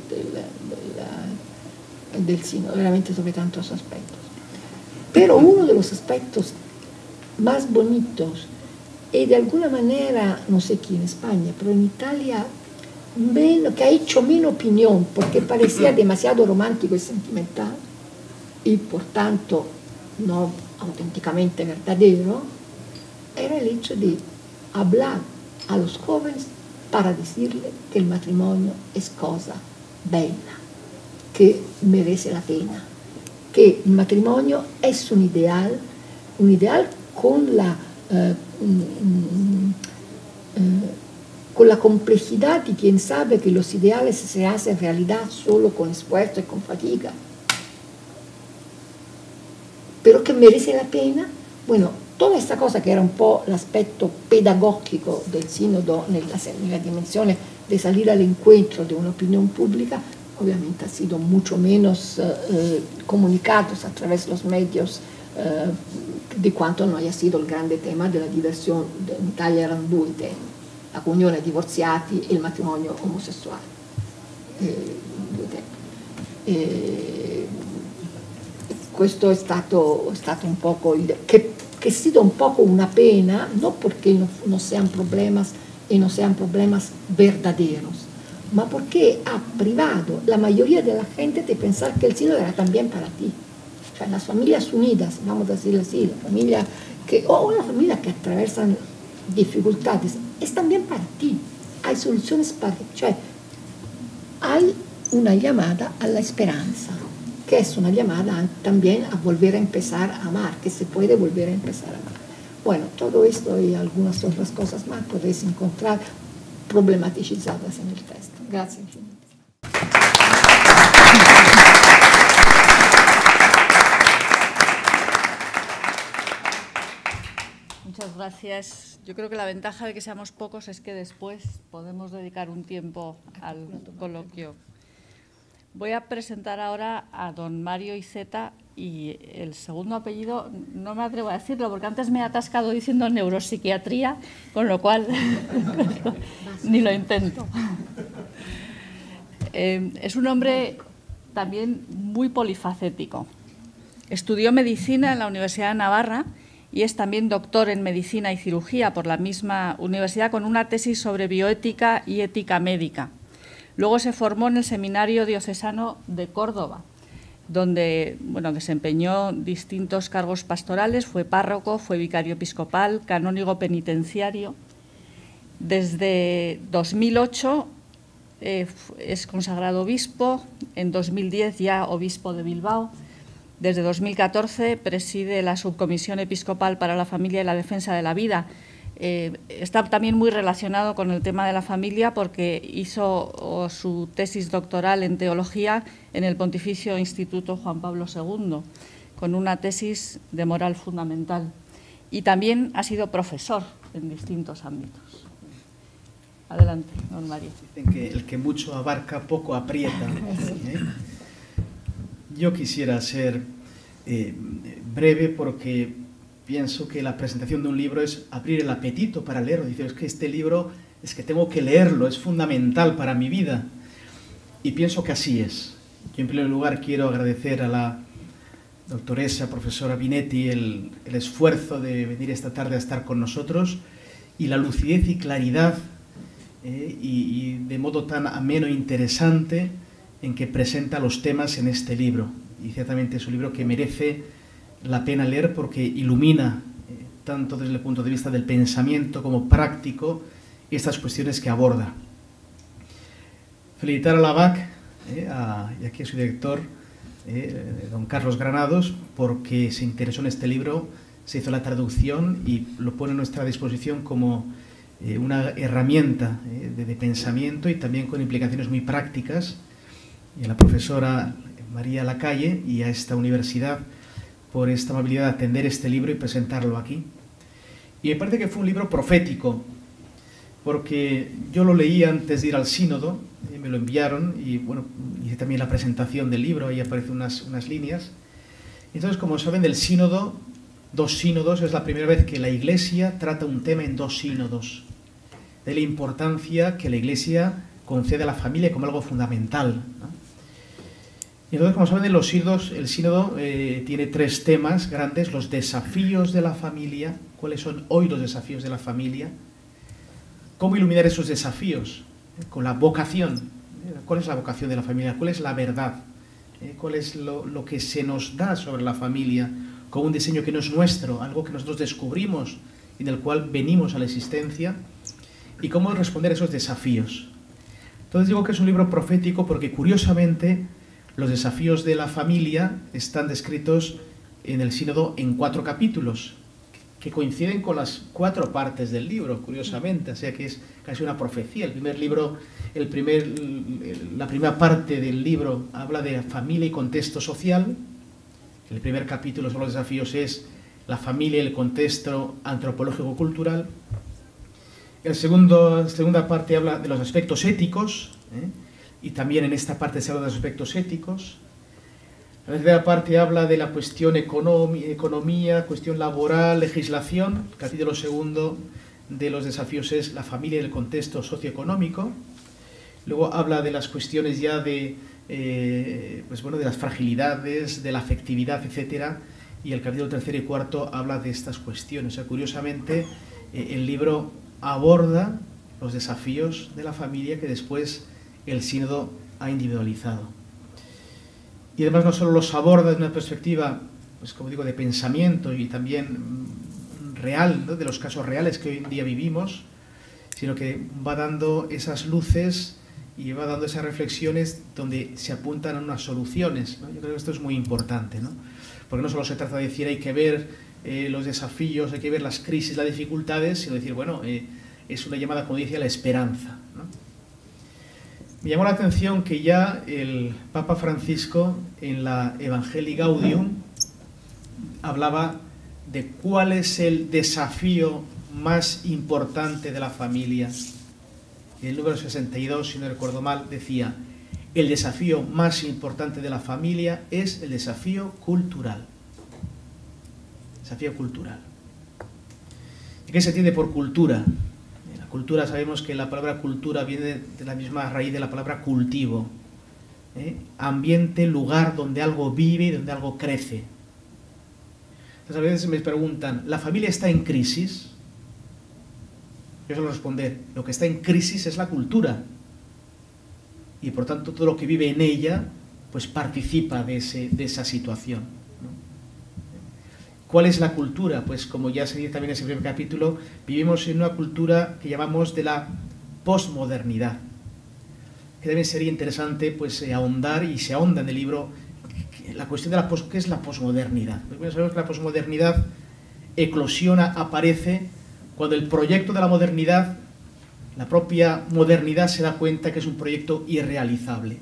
del sínodo, veramente sobre tantos aspectos. Pero uno de los aspectos más bonitos, y de alguna manera, no sé aquí en España, pero en Italia que ha hecho menos opinión porque parecía demasiado romántico y sentimental y por tanto no auténticamente verdadero, era el hecho de hablar a los jóvenes para decirles que el matrimonio es cosa bella, que merece la pena, que el matrimonio es un ideal con la complejidad de quien sabe que los ideales se hacen realidad solo con esfuerzo y con fatiga, pero que merece la pena. Bueno, toda esta cosa que era un po' l'aspetto pedagogico del sinodo nella dimensione de salir al encuentro de una opinión pública, obviamente ha sido mucho menos comunicados a través de los medios di quanto non haya sido il grande tema della diversione. In Italia erano due temi: la comunione ai divorziati e il matrimonio omosessuale. Due temi. Questo è stato un poco che ha sido un poco una pena, no porque no sean problemas y no sean problemas verdaderos, ma porque ha privado la mayoría de la gente de pensar que el sínodo era también para ti. O sea, las familias unidas, vamos a decirlo así, la familia o una familia que atraviesan dificultades, es también para ti. Hay soluciones para ti. Cioè, hay una llamada a la esperanza, que es una llamada también a volver a empezar a amar, que se puede volver a empezar a amar. Bueno, todo esto y algunas otras cosas más podéis encontrar problematizadas en el texto. Gracias infinito. Muchas gracias. Yo creo que la ventaja de que seamos pocos es que después podemos dedicar un tiempo al coloquio. Voy a presentar ahora a don Mario Iceta y el segundo apellido no me atrevo a decirlo porque antes me he atascado diciendo neuropsiquiatría, con lo cual ni lo intento. Es un hombre también muy polifacético. Estudió medicina en la Universidad de Navarra y es también doctor en medicina y cirugía por la misma universidad con una tesis sobre bioética y ética médica. Luego se formó en el Seminario Diocesano de Córdoba, donde desempeñó distintos cargos pastorales, fue párroco, fue vicario episcopal, canónigo penitenciario. Desde 2008 es consagrado obispo, en 2010 ya obispo de Bilbao. Desde 2014 preside la Subcomisión Episcopal para la Familia y la Defensa de la Vida. Está también muy relacionado con el tema de la familia porque hizo su tesis doctoral en teología en el Pontificio Instituto Juan Pablo II, con una tesis de moral fundamental. Y también ha sido profesor en distintos ámbitos. Adelante, don Mario. Dicen que el que mucho abarca, poco aprieta. Yo quisiera ser breve porque pienso que la presentación de un libro es abrir el apetito para leerlo. Dice, es que este libro, es que tengo que leerlo, es fundamental para mi vida. Y pienso que así es. Yo en primer lugar quiero agradecer a la doctoresa, profesora Binetti, el esfuerzo de venir esta tarde a estar con nosotros y la lucidez y claridad y de modo tan ameno e interesante en que presenta los temas en este libro. Y ciertamente es un libro que merece la pena leer porque ilumina tanto desde el punto de vista del pensamiento como práctico estas cuestiones que aborda. Felicitar a la BAC y aquí a su director, don Carlos Granados, porque se interesó en este libro, se hizo la traducción y lo pone a nuestra disposición como una herramienta de pensamiento y también con implicaciones muy prácticas, y a la profesora María Lacalle y a esta universidad por esta amabilidad de atender este libro y presentarlo aquí. Y me parece que fue un libro profético, porque yo lo leí antes de ir al sínodo, me lo enviaron y bueno, hice también la presentación del libro, ahí aparecen unas líneas. Entonces, como saben, del sínodo, 2 sínodos, es la primera vez que la Iglesia trata un tema en 2 sínodos, de la importancia que la Iglesia concede a la familia como algo fundamental, ¿no? Y entonces, como saben, el sínodo tiene 3 temas grandes: los desafíos de la familia, cuáles son hoy los desafíos de la familia, cómo iluminar esos desafíos con la vocación. ¿Cuál es la vocación de la familia? ¿Cuál es la verdad? ¿Cuál es lo que se nos da sobre la familia como un diseño que no es nuestro, algo que nosotros descubrimos y del cual venimos a la existencia? ¿Y cómo responder a esos desafíos? Entonces digo que es un libro profético porque, curiosamente, los desafíos de la familia están descritos en el sínodo en 4 capítulos, que coinciden con las 4 partes del libro, curiosamente, o sea que es casi una profecía. El primer libro, la primera parte del libro habla de familia y contexto social. El primer capítulo sobre los desafíos es la familia y el contexto antropológico-cultural. La segunda parte habla de los aspectos éticos, y también en esta parte se habla de los aspectos éticos. La tercera parte habla de la cuestión economía, cuestión laboral, legislación. El capítulo segundo de los desafíos es la familia y el contexto socioeconómico. Luego habla de las cuestiones ya de las fragilidades, de la afectividad, etc. Y el capítulo tercero y cuarto habla de estas cuestiones. O sea, curiosamente, el libro aborda los desafíos de la familia que después el sínodo ha individualizado. Y además no solo los aborda desde una perspectiva, pues como digo, de pensamiento y también real, ¿no?, de los casos reales que hoy en día vivimos, sino que va dando esas luces y va dando esas reflexiones donde se apuntan a unas soluciones, ¿no? Yo creo que esto es muy importante, ¿no? Porque no solo se trata de decir hay que ver los desafíos, hay que ver las crisis, las dificultades, sino decir, bueno, es una llamada, como decía, a la esperanza, ¿no? Me llamó la atención que ya el Papa Francisco en la Evangelii Gaudium hablaba de cuál es el desafío más importante de la familia. Y el número 62, si no recuerdo mal, decía: el desafío más importante de la familia es el desafío cultural. Desafío cultural. ¿Y qué se entiende por cultura? Cultura, sabemos que la palabra cultura viene de la misma raíz de la palabra cultivo. Ambiente, lugar donde algo vive y donde algo crece. Entonces a veces me preguntan, ¿la familia está en crisis? Yo suelo responder, lo que está en crisis es la cultura. Y por tanto todo lo que vive en ella pues participa de esa situación, ¿no? ¿Cuál es la cultura? Pues como ya se dice también en ese primer capítulo, vivimos en una cultura que llamamos de la posmodernidad. Que también sería interesante pues ahondar, y se ahonda en el libro, la cuestión de ¿qué es la posmodernidad? Pues sabemos que la posmodernidad eclosiona, aparece cuando el proyecto de la modernidad, la propia modernidad, se da cuenta que es un proyecto irrealizable.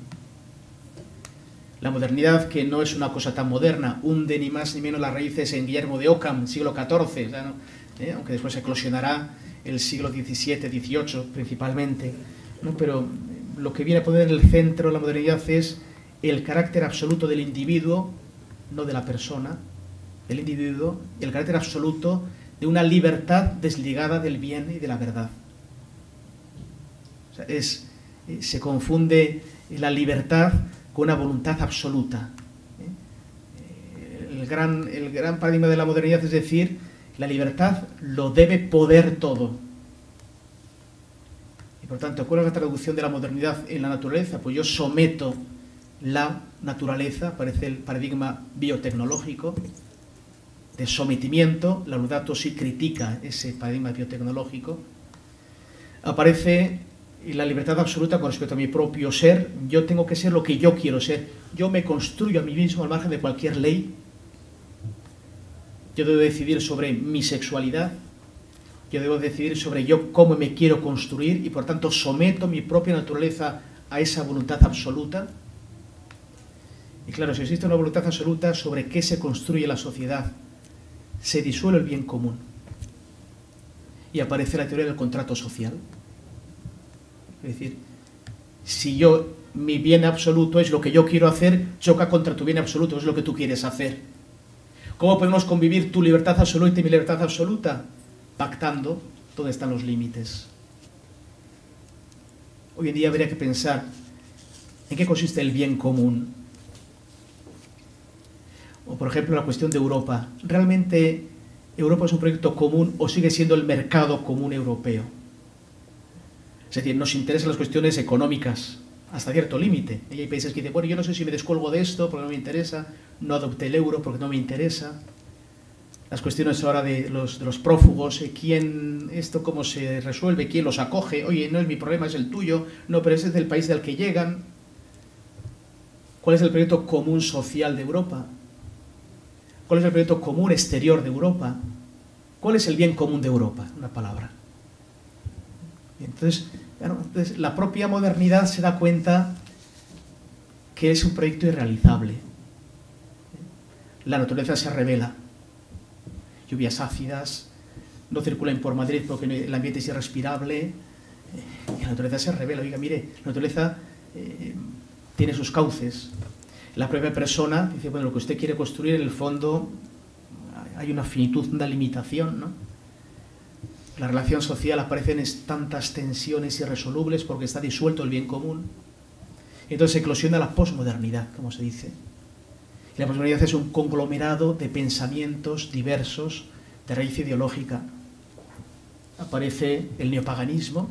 La modernidad, que no es una cosa tan moderna, hunde ni más ni menos las raíces en Guillermo de Ockham, siglo XIV, o sea, ¿no? Aunque después eclosionará el siglo XVII, XVIII principalmente, ¿no? Pero lo que viene a poner en el centro de la modernidad es el carácter absoluto del individuo, no de la persona, del individuo, el carácter absoluto de una libertad desligada del bien y de la verdad. O sea, se confunde la libertad con una voluntad absoluta. El gran paradigma de la modernidad es decir, la libertad lo debe poder todo. Y por tanto, ¿cuál es la traducción de la modernidad en la naturaleza? Pues yo someto la naturaleza, aparece el paradigma biotecnológico de sometimiento, la Laudato Si critica ese paradigma biotecnológico. Aparece la libertad absoluta con respecto a mi propio ser. Yo tengo que ser lo que yo quiero ser. Yo me construyo a mí mismo al margen de cualquier ley. Yo debo decidir sobre mi sexualidad. Yo debo decidir sobre yo cómo me quiero construir y por tanto someto mi propia naturaleza a esa voluntad absoluta. Y claro, si existe una voluntad absoluta sobre qué se construye la sociedad, se disuelve el bien común y aparece la teoría del contrato social. Es decir, si mi bien absoluto es lo que yo quiero hacer, choca contra tu bien absoluto, es lo que tú quieres hacer. ¿Cómo podemos convivir tu libertad absoluta y mi libertad absoluta? Pactando dónde están los límites. Hoy en día habría que pensar en qué consiste el bien común. O por ejemplo la cuestión de Europa. ¿Realmente Europa es un proyecto común o sigue siendo el mercado común europeo? Es decir, nos interesan las cuestiones económicas hasta cierto límite. Y hay países que dicen, bueno, yo no sé si me descuelgo de esto porque no me interesa, no adopté el euro porque no me interesa. Las cuestiones ahora de los prófugos, esto cómo se resuelve, quién los acoge, oye, no es mi problema, es el tuyo, no, pero ese es del país del que llegan. ¿Cuál es el proyecto común social de Europa? ¿Cuál es el proyecto común exterior de Europa? ¿Cuál es el bien común de Europa? Una palabra. Y entonces, claro, la propia modernidad se da cuenta que es un proyecto irrealizable. La naturaleza se revela. Lluvias ácidas, no circulan por Madrid porque el ambiente es irrespirable. Y la naturaleza se revela. Oiga, mire, la naturaleza tiene sus cauces. La propia persona dice, bueno, lo que usted quiere construir, en el fondo hay una finitud, una limitación, ¿no? La relación social aparecen tantas tensiones irresolubles porque está disuelto el bien común. Entonces eclosiona la posmodernidad, como se dice. Y la posmodernidad es un conglomerado de pensamientos diversos de raíz ideológica. Aparece el neopaganismo,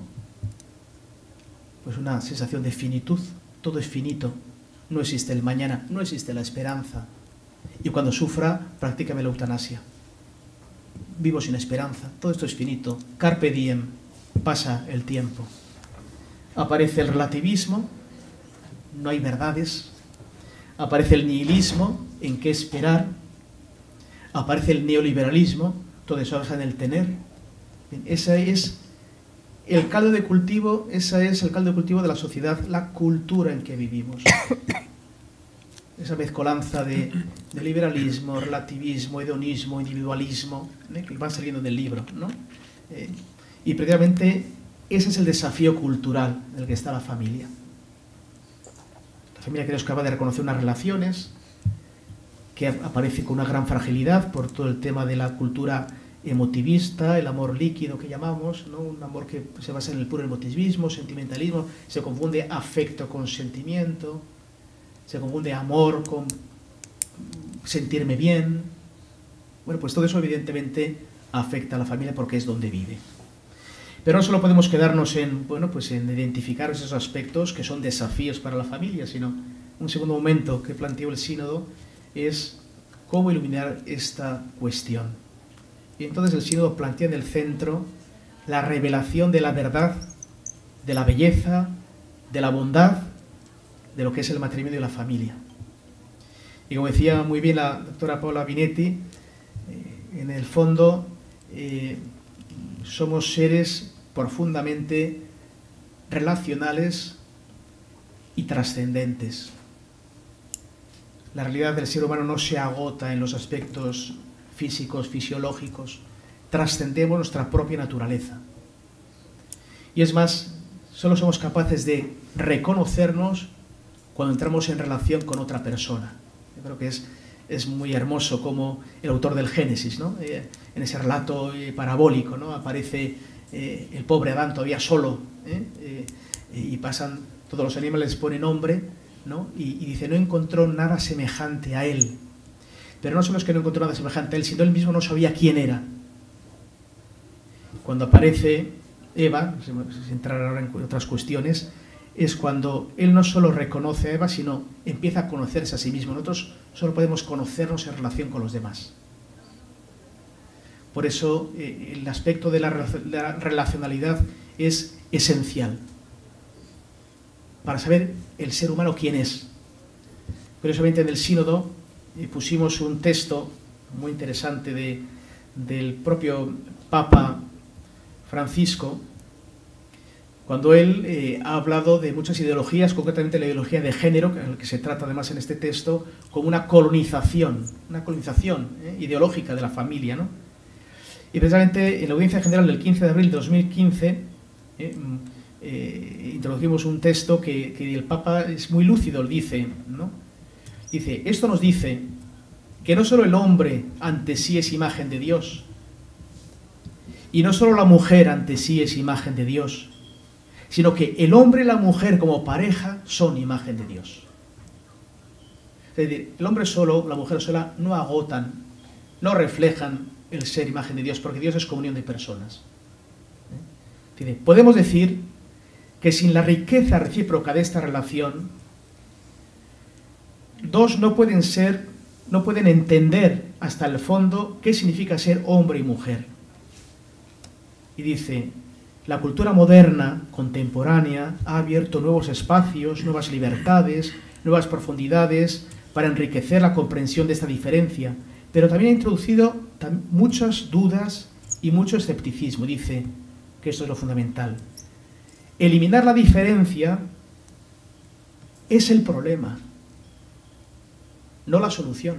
pues una sensación de finitud, todo es finito, no existe el mañana, no existe la esperanza. Y cuando sufra, practícame la eutanasia. Vivo sin esperanza, todo esto es finito, carpe diem, pasa el tiempo. Aparece el relativismo, no hay verdades. Aparece el nihilismo, en qué esperar. Aparece el neoliberalismo, todo eso basa en el tener. Ese es el caldo de cultivo, ese es el caldo de cultivo de la sociedad, la cultura en que vivimos. Esa mezcolanza de liberalismo, relativismo, hedonismo, individualismo, que van saliendo del libro, ¿no? Y precisamente ese es el desafío cultural en el que está la familia. La familia que es capaz de reconocer unas relaciones, que aparece con una gran fragilidad por todo el tema de la cultura emotivista, el amor líquido que llamamos, ¿no? Un amor que se basa en el puro emotivismo, sentimentalismo, se confunde afecto con sentimiento, se confunde amor con sentirme bien. Bueno, pues todo eso evidentemente afecta a la familia porque es donde vive. Pero no solo podemos quedarnos en, bueno, pues en identificar esos aspectos que son desafíos para la familia, sino un segundo momento que planteó el sínodo es cómo iluminar esta cuestión. Y entonces el sínodo plantea en el centro la revelación de la verdad, de la belleza, de la bondad, de lo que es el matrimonio y la familia. Y como decía muy bien la doctora Paola Binetti, en el fondo somos seres profundamente relacionales y trascendentes. La realidad del ser humano no se agota en los aspectos físicos, fisiológicos. Trascendemos nuestra propia naturaleza. Y es más, solo somos capaces de reconocernos cuando entramos en relación con otra persona. Yo creo que es muy hermoso como el autor del Génesis, ¿no? En ese relato parabólico, ¿no? Aparece el pobre Adán todavía solo, y pasan, todos los animales les pone nombre, ¿no? Y dice, no encontró nada semejante a él. Pero no solo es que no encontró nada semejante a él, sino él mismo no sabía quién era. Cuando aparece Eva, sin entrar ahora en otras cuestiones, es cuando él no solo reconoce a Eva, sino empieza a conocerse a sí mismo. Nosotros solo podemos conocernos en relación con los demás. Por eso el aspecto de la relacionalidad es esencial para saber el ser humano quién es. Curiosamente en el sínodo pusimos un texto muy interesante del propio Papa Francisco, cuando él ha hablado de muchas ideologías, concretamente la ideología de género, en la que se trata además en este texto, como una colonización ideológica de la familia, ¿no? Y precisamente en la audiencia general del 15 de abril de 2015 introducimos un texto que el Papa es muy lúcido, dice, ¿no? Dice, esto nos dice que no solo el hombre ante sí es imagen de Dios, y no solo la mujer ante sí es imagen de Dios, sino que el hombre y la mujer como pareja son imagen de Dios. Es decir, el hombre solo, la mujer sola, no agotan, no reflejan el ser imagen de Dios, porque Dios es comunión de personas. Podemos decir que sin la riqueza recíproca de esta relación, dos no pueden entender hasta el fondo qué significa ser hombre y mujer. Y dice, la cultura moderna, contemporánea, ha abierto nuevos espacios, nuevas libertades, nuevas profundidades para enriquecer la comprensión de esta diferencia, pero también ha introducido muchas dudas y mucho escepticismo. Dice que esto es lo fundamental. Eliminar la diferencia es el problema, no la solución.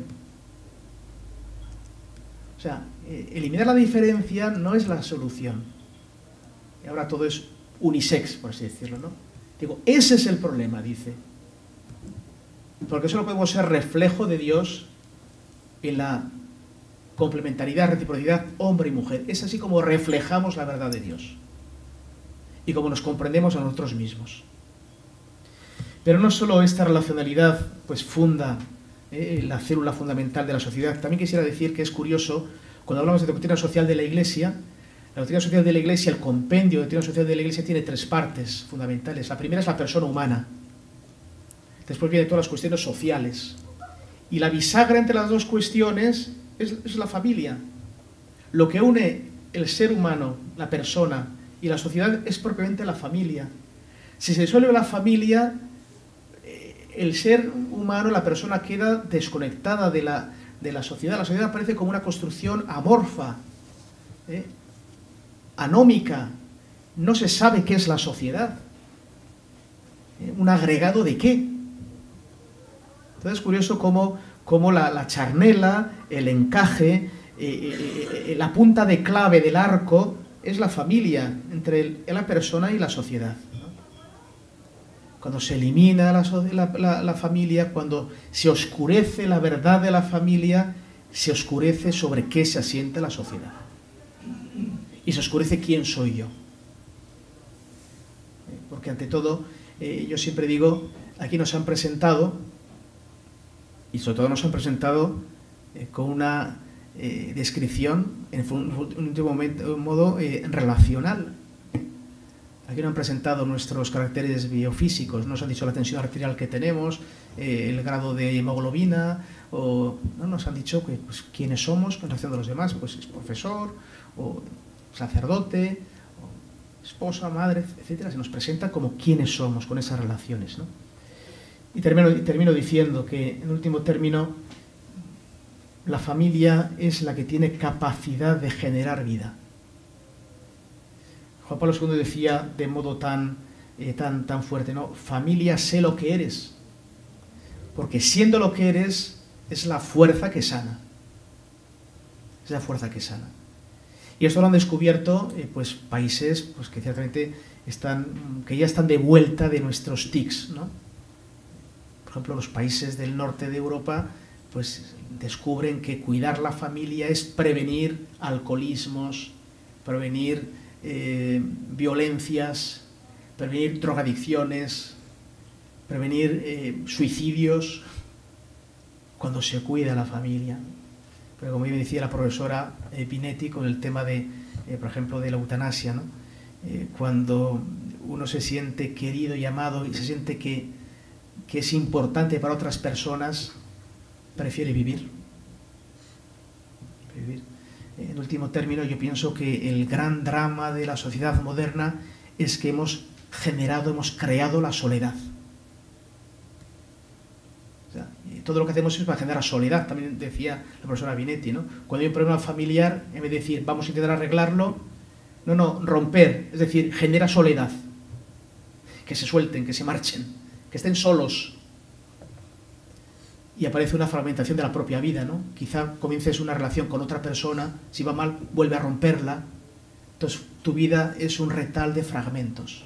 O sea, eliminar la diferencia no es la solución. Y ahora todo es unisex, por así decirlo, ¿no? Digo, ese es el problema, dice. Porque solo podemos ser reflejo de Dios en la complementariedad, reciprocidad, hombre y mujer. Es así como reflejamos la verdad de Dios. Y como nos comprendemos a nosotros mismos. Pero no solo esta relacionalidad pues funda la célula fundamental de la sociedad. También quisiera decir que es curioso, cuando hablamos de doctrina social de la Iglesia, la doctrina social de la Iglesia, el compendio de doctrina social de la Iglesia tiene tres partes fundamentales. La primera es la persona humana. Después vienen todas las cuestiones sociales. Y la bisagra entre las dos cuestiones es la familia. Lo que une el ser humano, la persona y la sociedad es propiamente la familia. Si se disuelve la familia, el ser humano, la persona queda desconectada de la sociedad. La sociedad aparece como una construcción amorfa, anómica. No se sabe qué es la sociedad. ¿Un agregado de qué? Entonces es curioso cómo la charnela, el encaje, la punta de clave del arco es la familia entre la persona y la sociedad. Cuando se elimina la familia, cuando se oscurece la verdad de la familia, se oscurece sobre qué se asienta la sociedad. Y se oscurece quién soy yo. Porque ante todo, yo siempre digo, aquí nos han presentado, y sobre todo nos han presentado con una descripción en un modo relacional. Aquí nos han presentado nuestros caracteres biofísicos, nos han dicho la tensión arterial que tenemos, el grado de hemoglobina, o no nos han dicho que, pues, quiénes somos en relación a los demás, pues es profesor, o sacerdote, o esposa, madre, etcétera. Se nos presenta como quiénes somos con esas relaciones, ¿no? Y termino diciendo que, en último término, la familia es la que tiene capacidad de generar vida. Juan Pablo II decía de modo tan fuerte, ¿no? Familia, sé lo que eres, porque siendo lo que eres es la fuerza que sana. Es la fuerza que sana. Y esto lo han descubierto pues países pues, que ciertamente ya están de vuelta de nuestros tics, ¿no? Por ejemplo, los países del norte de Europa pues descubren que cuidar la familia es prevenir alcoholismos, prevenir violencias, prevenir drogadicciones, prevenir suicidios, cuando se cuida la familia. Pero como bien decía la profesora Pinetti con el tema de, por ejemplo, de la eutanasia, ¿no? Cuando uno se siente querido y amado y se siente que es importante para otras personas, prefiere vivir. En último término, yo pienso que el gran drama de la sociedad moderna es que hemos creado la soledad. O sea, todo lo que hacemos es para generar soledad, también decía la profesora Binetti, ¿no? Cuando hay un problema familiar, en vez de decir vamos a intentar arreglarlo, no, romper, es decir, genera soledad. Que se suelten, que se marchen, que estén solos. Y aparece una fragmentación de la propia vida, ¿no? Quizá comiences una relación con otra persona, si va mal, vuelve a romperla. Entonces, tu vida es un retal de fragmentos.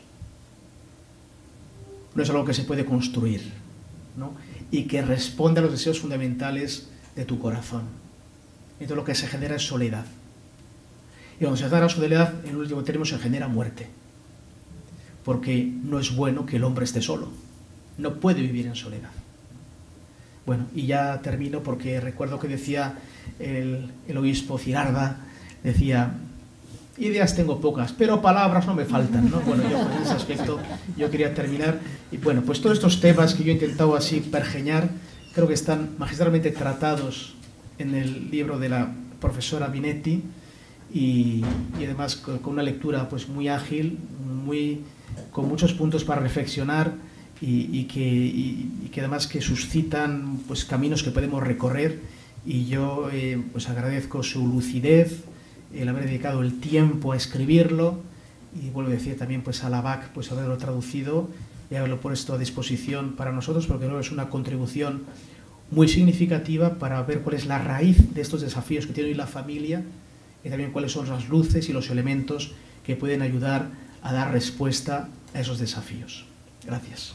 No es algo que se puede construir, ¿no? Y que responde a los deseos fundamentales de tu corazón. Entonces, lo que se genera es soledad. Y cuando se genera soledad, en último término, se genera muerte. Porque no es bueno que el hombre esté solo. No puede vivir en soledad. Bueno, y ya termino porque recuerdo que decía el obispo Cirarda, decía, Ideas tengo pocas, pero palabras no me faltan, ¿no? Bueno, yo en ese aspecto yo quería terminar. Y bueno, pues todos estos temas que yo he intentado así pergeñar, creo que están magistralmente tratados en el libro de la profesora Binetti y además con una lectura pues muy ágil, con muchos puntos para reflexionar y que además que suscitan pues caminos que podemos recorrer. Y yo pues agradezco su lucidez, el haber dedicado el tiempo a escribirlo, y vuelvo a decir también pues a la BAC pues haberlo traducido y haberlo puesto a disposición para nosotros, porque creo que es una contribución muy significativa para ver cuál es la raíz de estos desafíos que tiene hoy la familia, y también cuáles son las luces y los elementos que pueden ayudar a dar respuesta a esos desafíos. Gracias.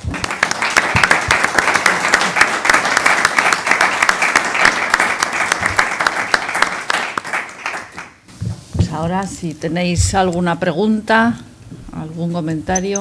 Pues ahora, si tenéis alguna pregunta, algún comentario.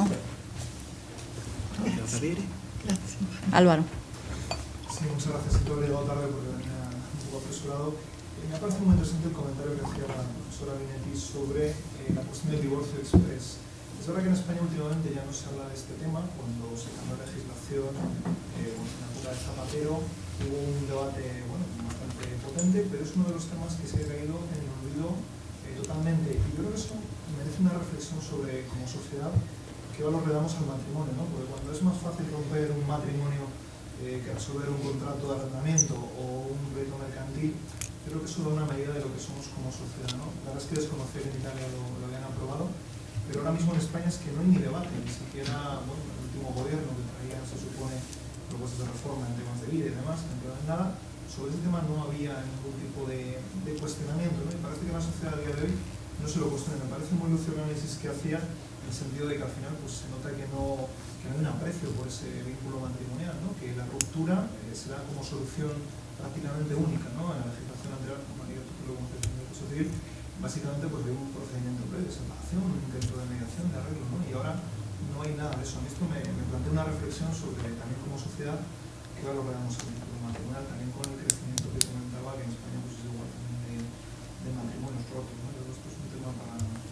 Álvaro. Sí, muchas gracias. Yo he llegado tarde porque venía un poco apresurado. Me parece muy interesante el comentario que hacía la profesora Binetti sobre la cuestión del divorcio express. Es verdad que en España últimamente ya no se habla de este tema. Cuando se cambió la legislación, en la época de Zapatero, hubo un debate bastante potente, pero es uno de los temas que se ha caído en el olvido totalmente. Y yo creo que eso merece una reflexión sobre, como sociedad, qué valor le damos al matrimonio, ¿no? Porque cuando es más fácil romper un matrimonio que resolver un contrato de arrendamiento o un crédito mercantil, creo que eso da una medida de lo que somos como sociedad, ¿no? La verdad es que desconocía que en Italia lo habían aprobado, pero ahora mismo en España es que no hay ni debate, ni siquiera el último gobierno que traía, se supone, propuestas de reforma en temas de vida y demás, en nada, sobre ese tema no había ningún tipo de cuestionamiento, ¿no? Y parece que la sociedad a día de hoy no se lo cuestiona. Me parece muy lúcido el análisis que hacía, en el sentido de que al final pues, se nota que no hay un aprecio por ese vínculo matrimonial, ¿no? Que la ruptura se da como solución prácticamente única, ¿no? En la legislación anterior, como María, tú lo conoces en el proceso civil, básicamente pues había un procedimiento previo de separación, un intento de mediación, de arreglo, ¿no? Y ahora no hay nada de eso. A mí esto me plantea una reflexión sobre también como sociedad qué valor le damos al vínculo matrimonial, también con el crecimiento que comentaba, que en España pues, es igual también de matrimonios rotos, ¿no? Esto es un tema para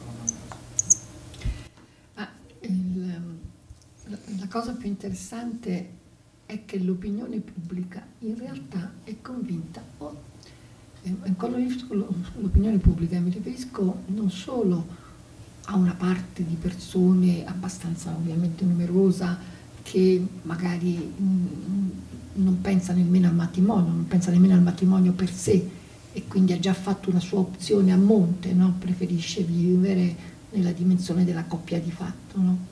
La cosa più interessante è che l'opinione pubblica in realtà è convinta, quando dico l'opinione pubblica mi riferisco non solo a una parte di persone abbastanza ovviamente numerosa che magari non pensa nemmeno al matrimonio, non pensa nemmeno al matrimonio per sé e quindi ha già fatto una sua opzione a monte, no? Preferisce vivere nella dimensione della coppia di fatto, no?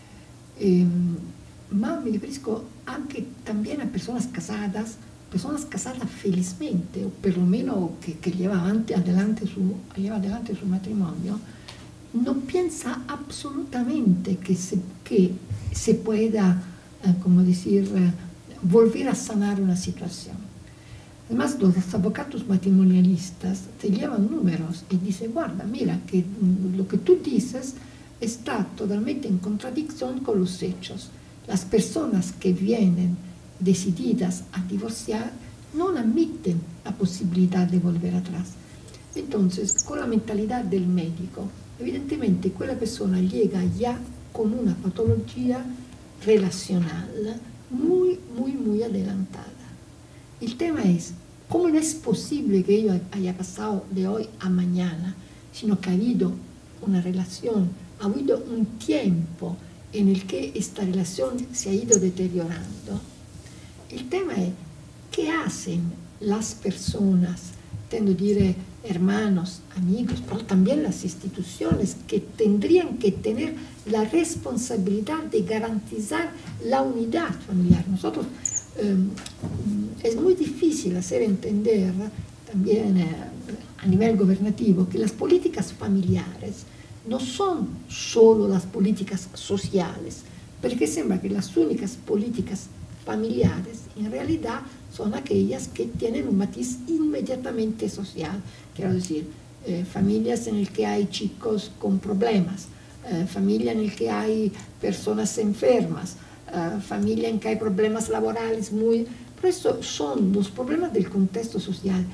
Ma mi riferisco anche también a personas casadas felizmente, o perlomeno que lleva adelante su matrimonio, no piensa absolutamente que se pueda, como decir, volver a sanar una situación. Además, los abogados matrimonialistas te llevan números y dicen, guarda, mira, que lo que tú dices está totalmente en contradicción con los hechos. Las personas que vienen decididas a divorciar no admiten la posibilidad de volver atrás. Entonces, con la mentalidad del médico, evidentemente quella persona llega ya con una patología relacional muy adelantada. El tema es, ¿cómo no es posible que ello haya pasado de hoy a mañana, sino que ha habido una relación, ha habido un tiempo en el que esta relación se ha ido deteriorando? El tema es, ¿qué hacen las personas, intendo dire hermanos, amigos, pero también las instituciones que tendrían que tener la responsabilidad de garantizar la unidad familiar? Nosotros es muy difícil hacer entender también a nivel gobernativo que las políticas familiares no son solo las políticas sociales, porque sembra que las únicas políticas familiares en realidad son aquellas que tienen un matiz inmediatamente social, quiero decir, familias en las que hay chicos con problemas, familia en las que hay personas enfermas, familia en que hay problemas laborales muy... Pero eso son los problemas del contexto social.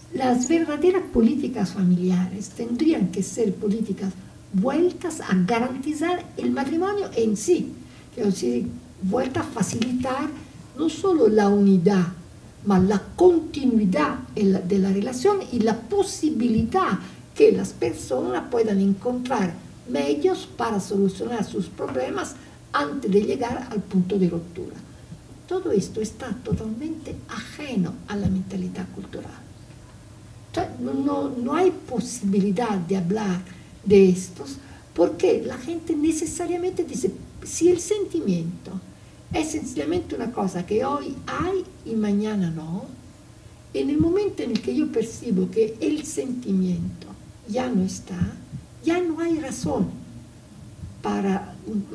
las verdaderas políticas familiares tendrían que ser políticas vueltas a garantizar el matrimonio en sí, quiero decir, vueltas a facilitar no solo la unidad, ma la continuidad de la relación y la posibilidad que las personas puedan encontrar medios para solucionar sus problemas antes de llegar al punto de ruptura. Todo esto está totalmente ajeno a la mentalidad cultural. No hay posibilidad de hablar de estos porque la gente necesariamente dice, si el sentimiento es sencillamente una cosa que hoy hay y mañana no, en el momento en el que yo percibo que el sentimiento ya no está, ya no hay razón para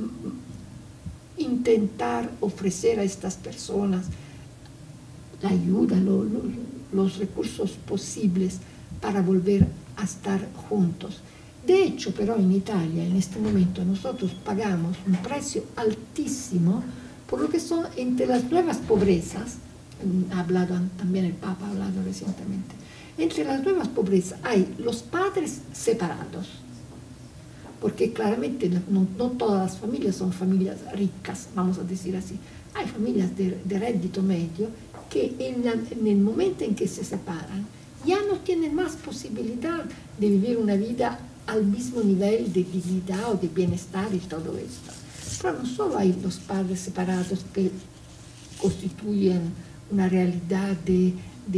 intentar ofrecer a estas personas la ayuda, los recursos posibles para volver a estar juntos. De hecho, pero en Italia, en este momento, nosotros pagamos un precio altísimo por lo que son entre las nuevas pobrezas, ha hablado también el Papa, ha hablado recientemente, entre las nuevas pobrezas hay los padres separados, porque claramente no todas las familias son familias ricas, vamos a decir así, hay familias de rédito medio que en el momento en que se separan ya no tienen más posibilidad de vivir una vida al mismo nivel de dignidad o de bienestar y todo esto. Pero no solo hay los padres separados que constituyen una realidad de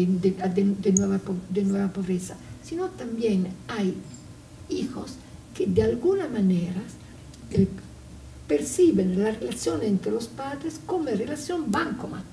nueva pobreza, sino también hay hijos que de alguna manera perciben la relación entre los padres como relación bancomat.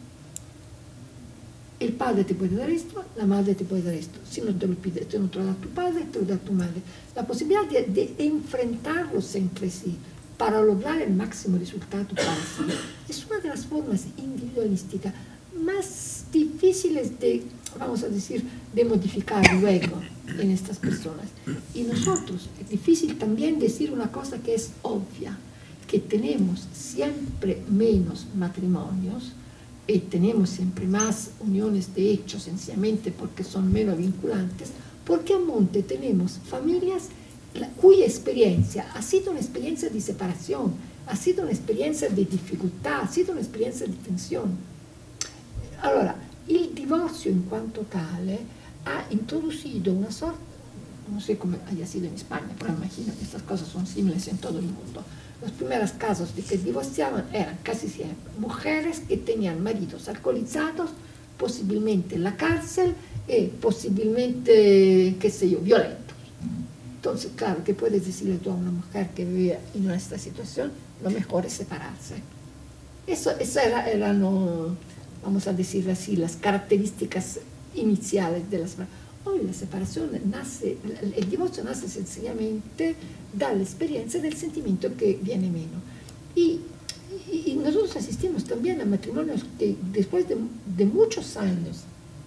El padre te puede dar esto, la madre te puede dar esto. Si no te lo pide, te lo da tu padre, te lo da tu madre. La posibilidad de enfrentarlos entre sí para lograr el máximo resultado para sí es una de las formas individualísticas más difíciles de, vamos a decir, de modificar luego en estas personas. Y nosotros, es difícil también decir una cosa que es obvia, que tenemos siempre menos matrimonios y tenemos siempre más uniones de hecho, sencillamente porque son menos vinculantes, porque a monte tenemos familias cuya experiencia ha sido una experiencia de separación, ha sido una experiencia de dificultad, ha sido una experiencia de tensión. Allora, il divorzio in quanto tale ha introducido una sorta, no sé cómo haya sido en España, pero imagino que estas cosas son similares en todo el mundo. Los primeros casos de que divorciaban eran casi siempre mujeres que tenían maridos alcoholizados, posiblemente en la cárcel y posiblemente, qué sé yo, violentos. Entonces, claro, ¿qué puedes decirle tú a una mujer que vive en esta situación? Lo mejor es separarse. Esas eran, vamos a decir así, las características iniciales de las... Hoy la separación nace, el divorcio nace sencillamente dalla experiencia del sentimiento que viene menos. Y nosotros asistimos también a matrimonios que después de muchos años,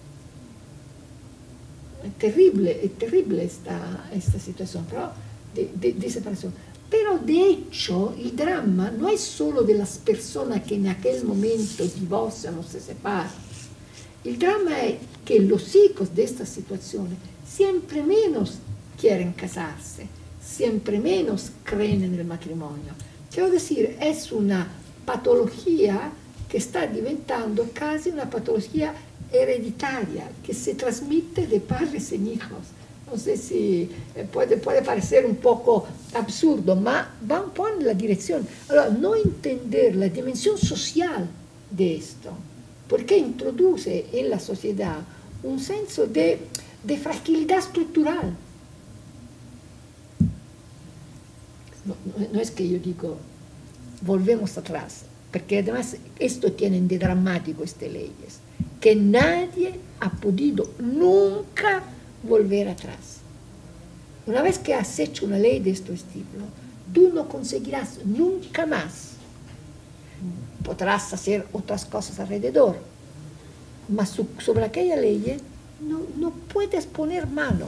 es terrible esta situación, pero de separación. Pero de hecho el drama no es solo de las personas que en aquel momento divorcian o se separan. El drama es que los hijos de estas situaciones siempre menos quieren casarse, siempre menos creen en el matrimonio. Quiero decir, es una patología que está diventando casi una patología hereditaria, que se transmite de padres en hijos. No sé si puede parecer un poco absurdo, pero va un po' en la dirección. Allora, no entender la dimensión social de esto, porque introduce en la sociedad un senso de fragilidad estructural. No es que yo digo, volvemos atrás, porque además esto tienen de dramático estas leyes, que nadie ha podido nunca volver atrás. Una vez que has hecho una ley de este estilo, tú no conseguirás nunca más. Podrás hacer otras cosas alrededor, pero sobre aquella ley no puedes poner mano.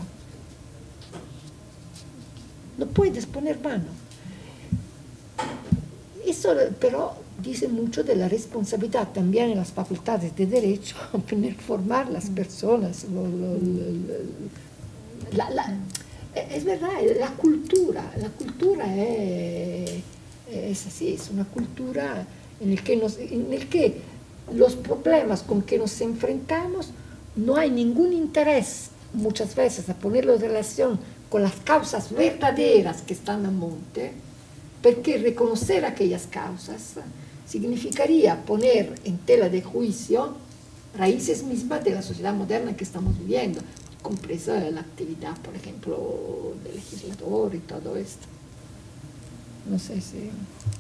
No puedes poner mano. Eso, pero dice mucho de la responsabilidad también en las facultades de Derecho en formar las personas. Es verdad, la cultura es así, es una cultura en el que los problemas con que nos enfrentamos no hay ningún interés muchas veces a ponerlo en relación con las causas verdaderas que están a monte, porque reconocer aquellas causas significaría poner en tela de juicio raíces mismas de la sociedad moderna que estamos viviendo, compresa la actividad, por ejemplo, del legislador y todo esto. No sé si...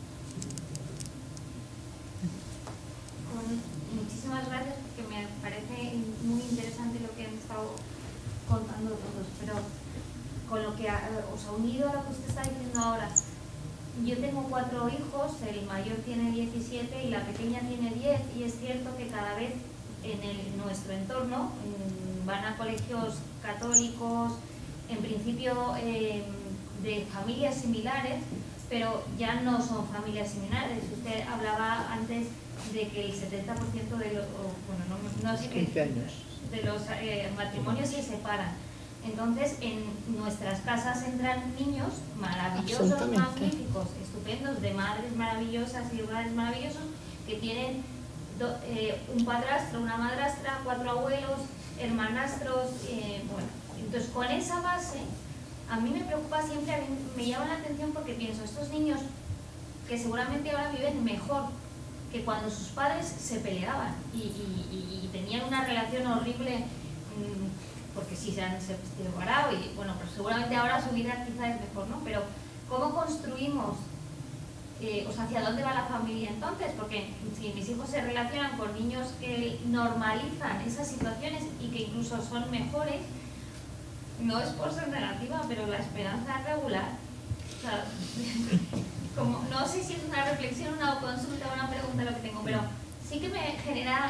Muchísimas gracias, porque me parece muy interesante lo que han estado contando todos, pero con lo que os ha unido a lo que usted está diciendo ahora. Yo tengo 4 hijos, el mayor tiene 17 y la pequeña tiene 10, y es cierto que cada vez en nuestro entorno van a colegios católicos, en principio de familias similares, pero ya no son familias similares. Usted hablaba antes de que el 70% de los, no sé qué, de los matrimonios se separan. Entonces, en nuestras casas entran niños maravillosos, magníficos, estupendos, de madres maravillosas y de padres maravillosos, que tienen un padrastro, una madrastra, 4 abuelos, hermanastros, bueno. Entonces, con esa base, a mí me preocupa siempre, a mí me llama la atención, porque pienso, estos niños que seguramente ahora viven mejor que cuando sus padres se peleaban y tenían una relación horrible, porque sí se han separado, y bueno, pues seguramente ahora su vida quizá es mejor, ¿no? Pero ¿cómo construimos, o sea, hacia dónde va la familia entonces? Porque si mis hijos se relacionan con niños que normalizan esas situaciones y que incluso son mejores, no es por ser negativa, pero la esperanza es regular. O sea, como, no sé si es una reflexión, una consulta, una pregunta lo que tengo, pero sí que me genera...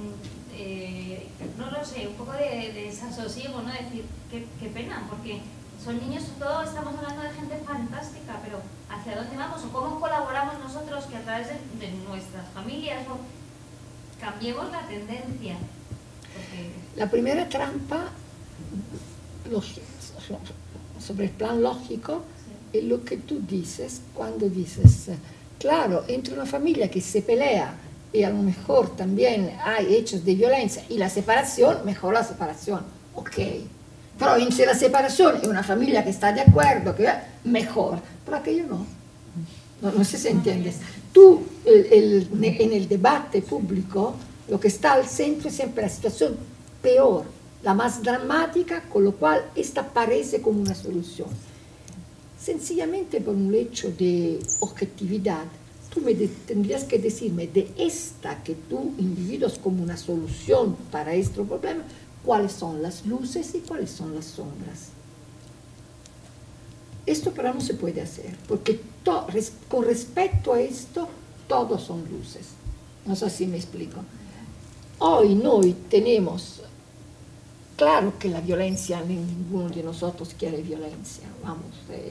no lo sé, un poco de desasosiego, ¿no? Decir, qué pena, porque son niños, todos estamos hablando de gente fantástica, pero ¿hacia dónde vamos? ¿O cómo colaboramos nosotros que a través de nuestras familias cambiemos la tendencia? Porque... La primera trampa, sobre el plan lógico, sí, es lo que tú dices cuando dices, claro, entre una familia que se pelea y a lo mejor también hay hechos de violencia y la separación, mejor la separación, ok. Pero entre la separación y una familia que está de acuerdo, que mejor, pero aquello no sé si entiendes. Tú, en el debate público, lo que está al centro es siempre la situación peor, la más dramática, con lo cual esta parece como una solución. Sencillamente por un hecho de objetividad, tú tendrías que decirme de esta que tú individuas como una solución para este problema, cuáles son las luces y cuáles son las sombras. Esto pero no se puede hacer, porque con respecto a esto, todos son luces. No sé si me explico. Hoy noi tenemos, claro que la violencia, ninguno de nosotros quiere violencia, vamos,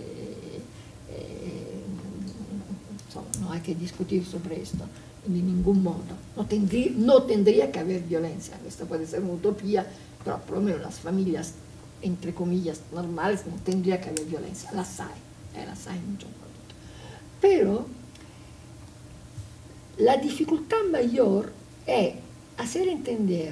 no hay que discutir sobre esto de ningún modo. No tendría que haber violencia. Esta puede ser una utopía, pero por lo menos las familias, entre comillas, normales, no tendría que haber violencia. Las hay mucho. Pero la dificultad mayor es hacer entender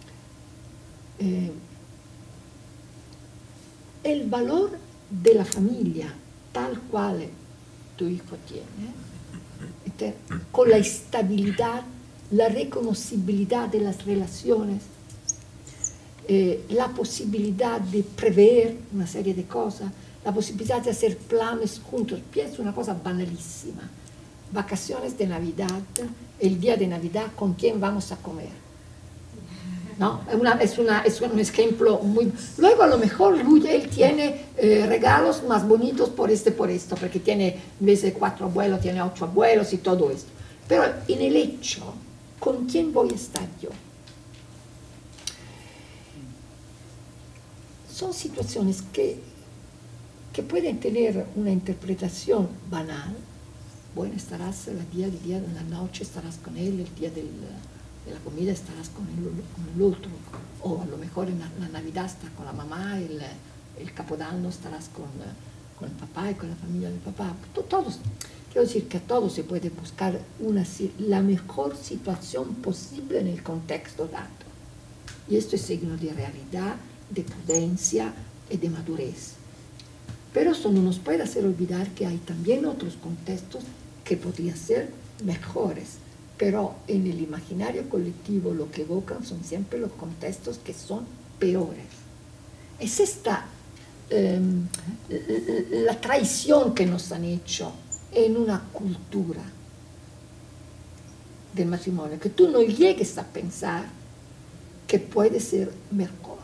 el valor de la familia tal cual tu hijo tiene, con la estabilidad, la reconocibilidad de las relaciones, la posibilidad de prever una serie de cosas, la posibilidad de hacer planes juntos. Pienso una cosa banalísima: vacaciones de Navidad, el día de Navidad, ¿con quién vamos a comer? ¿No? Es un ejemplo muy... Luego a lo mejor él tiene regalos más bonitos por esto, porque tiene, en vez de 4 abuelos, tiene 8 abuelos y todo esto. Pero en el hecho, ¿con quién voy a estar yo? Son situaciones que pueden tener una interpretación banal, bueno, estarás el día de la noche, estarás con él, el día de la comida estarás con el otro, o a lo mejor en la Navidad estás con la mamá, el Capodanno estarás con el papá y con la familia del papá. Todos, quiero decir que a todos se puede buscar la mejor situación posible en el contexto dado. Y esto es signo de realidad, de prudencia y de madurez. Pero eso no nos puede hacer olvidar que hay también otros contextos que podrían ser mejores, pero en el imaginario colectivo lo que evocan son siempre los contextos que son peores. Es esta la traición que nos han hecho en una cultura del matrimonio, que tú no llegues a pensar que puede ser mejor,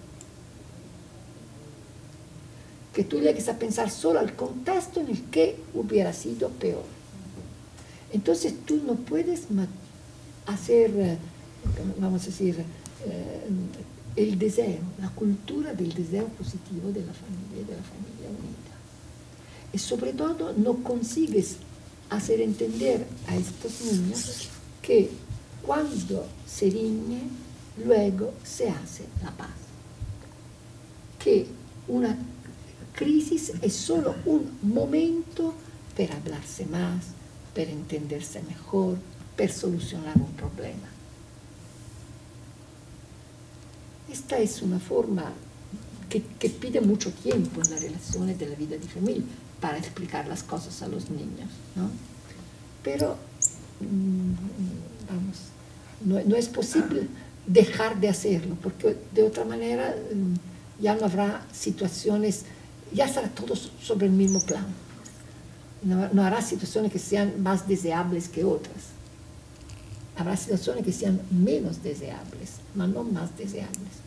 que tú llegues a pensar solo al contexto en el que hubiera sido peor. Entonces tú no puedes hacer, vamos a decir, el deseo, la cultura del deseo positivo de la familia unida. Y sobre todo no consigues hacer entender a estos niños que cuando se riñe, luego se hace la paz. Que una crisis es solo un momento para hablarse más, para entenderse mejor, para solucionar un problema. Esta es una forma que pide mucho tiempo en las relaciones de la vida de familia para explicar las cosas a los niños, ¿no? Pero, vamos, no es posible dejar de hacerlo, porque de otra manera ya no habrá situaciones, ya estará todo sobre el mismo plano. No habrá situaciones que sean más deseables que otras. Habrá situaciones que sean menos deseables, pero no más deseables.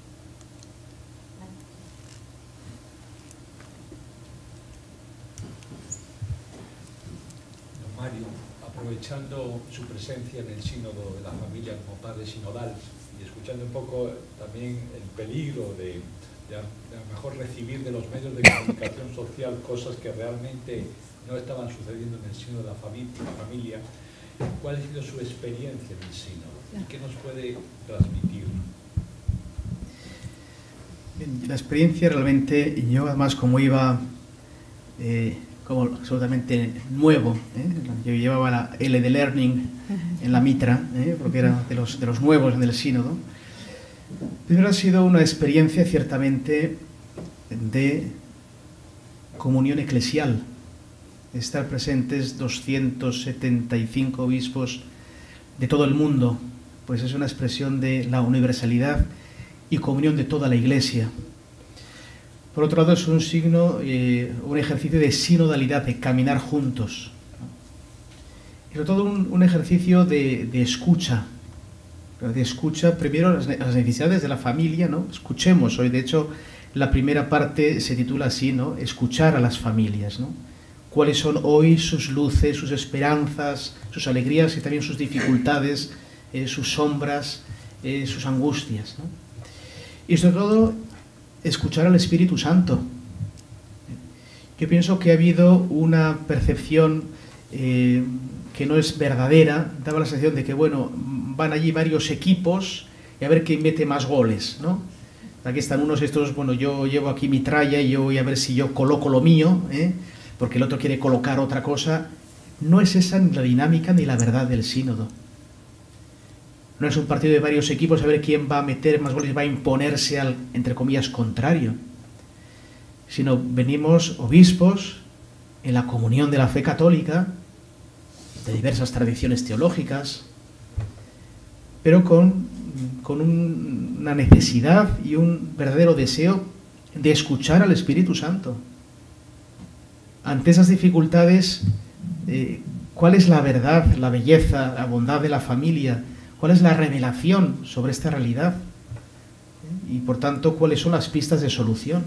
Don Mario, aprovechando su presencia en el sínodo de la familia como padre sinodal y escuchando un poco también el peligro de a lo mejor recibir de los medios de comunicación social cosas que realmente no estaban sucediendo en el sínodo de la familia, ¿cuál ha sido su experiencia en el sínodo? ¿Y qué nos puede transmitir? La experiencia realmente, yo además como iba como absolutamente nuevo, yo llevaba la L de Learning en la mitra, porque era de los nuevos en el sínodo. Primero ha sido una experiencia ciertamente de comunión eclesial, estar presentes 275 obispos de todo el mundo, pues es una expresión de la universalidad y comunión de toda la Iglesia. Por otro lado, es un signo, un ejercicio de sinodalidad, de caminar juntos. Y sobre todo un ejercicio de escucha, primero las necesidades de la familia, ¿no? Escuchemos hoy, de hecho, la primera parte se titula así, ¿no? Escuchar a las familias, ¿no? Cuáles son hoy sus luces, sus esperanzas, sus alegrías y también sus dificultades, sus sombras, sus angustias, ¿no? Y sobre todo, escuchar al Espíritu Santo. Yo pienso que ha habido una percepción que no es verdadera, daba la sensación de que, bueno, van allí varios equipos y a ver quién mete más goles, ¿no? Aquí están unos estos, bueno, yo llevo aquí mi tralla y yo voy a ver si yo coloco lo mío, porque el otro quiere colocar otra cosa. No es esa ni la dinámica ni la verdad del sínodo. No es un partido de varios equipos a ver quién va a meter más goles, va a imponerse al, entre comillas, contrario. Sino venimos obispos en la comunión de la fe católica, de diversas tradiciones teológicas, pero con una necesidad y un verdadero deseo de escuchar al Espíritu Santo. Ante esas dificultades, ¿cuál es la verdad, la belleza, la bondad de la familia? ¿Cuál es la revelación sobre esta realidad? Y por tanto, ¿cuáles son las pistas de solución?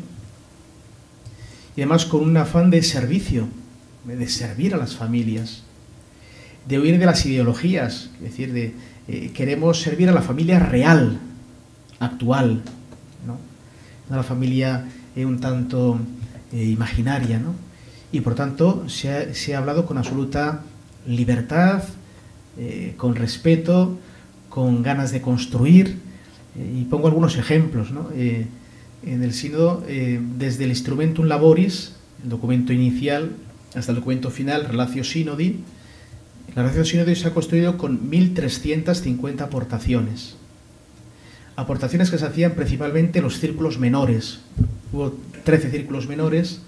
Y además con un afán de servicio, de servir a las familias, de huir de las ideologías, es decir, queremos servir a la familia real, actual, ¿no? No a la familia un tanto imaginaria, ¿no? Y por tanto se ha hablado con absoluta libertad, con respeto, con ganas de construir. Y pongo algunos ejemplos, ¿no? En el sínodo, desde el Instrumentum Laboris, el documento inicial, hasta el documento final, Relatio Synodi. La Relatio Synodi se ha construido con 1.350 aportaciones. Aportaciones que se hacían principalmente en los círculos menores. Hubo 13 círculos menores,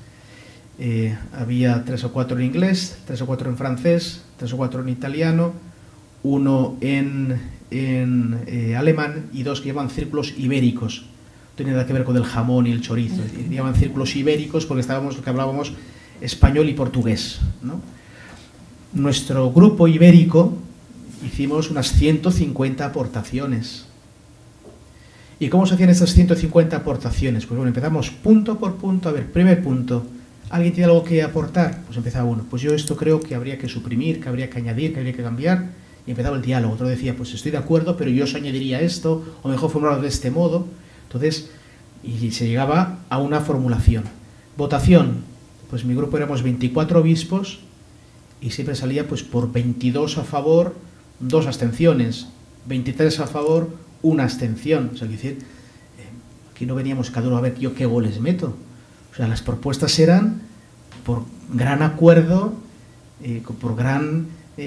había 3 o 4 en inglés, 3 o 4 en francés, 3 o 4 en italiano, 1 en alemán y 2 que llaman círculos ibéricos. No tiene nada que ver con el jamón y el chorizo, llaman círculos ibéricos porque hablábamos español y portugués, ¿no? Nuestro grupo ibérico hicimos unas 150 aportaciones. ¿Y cómo se hacían estas 150 aportaciones? Pues bueno, empezamos punto por punto. A ver, primer punto, ¿alguien tiene algo que aportar? Pues empezaba uno, pues yo esto creo que habría que suprimir, que habría que añadir, que habría que cambiar, y empezaba el diálogo. Otro decía, pues estoy de acuerdo, pero yo os añadiría esto, o mejor formularlo de este modo. Entonces, y se llegaba a una formulación. Votación, pues mi grupo éramos 24 obispos, y siempre salía pues por 22 a favor, 2 abstenciones, 23 a favor, 1 abstención. O sea, es decir, aquí no veníamos cada uno a ver yo qué goles meto. O sea, las propuestas eran por gran acuerdo, por gran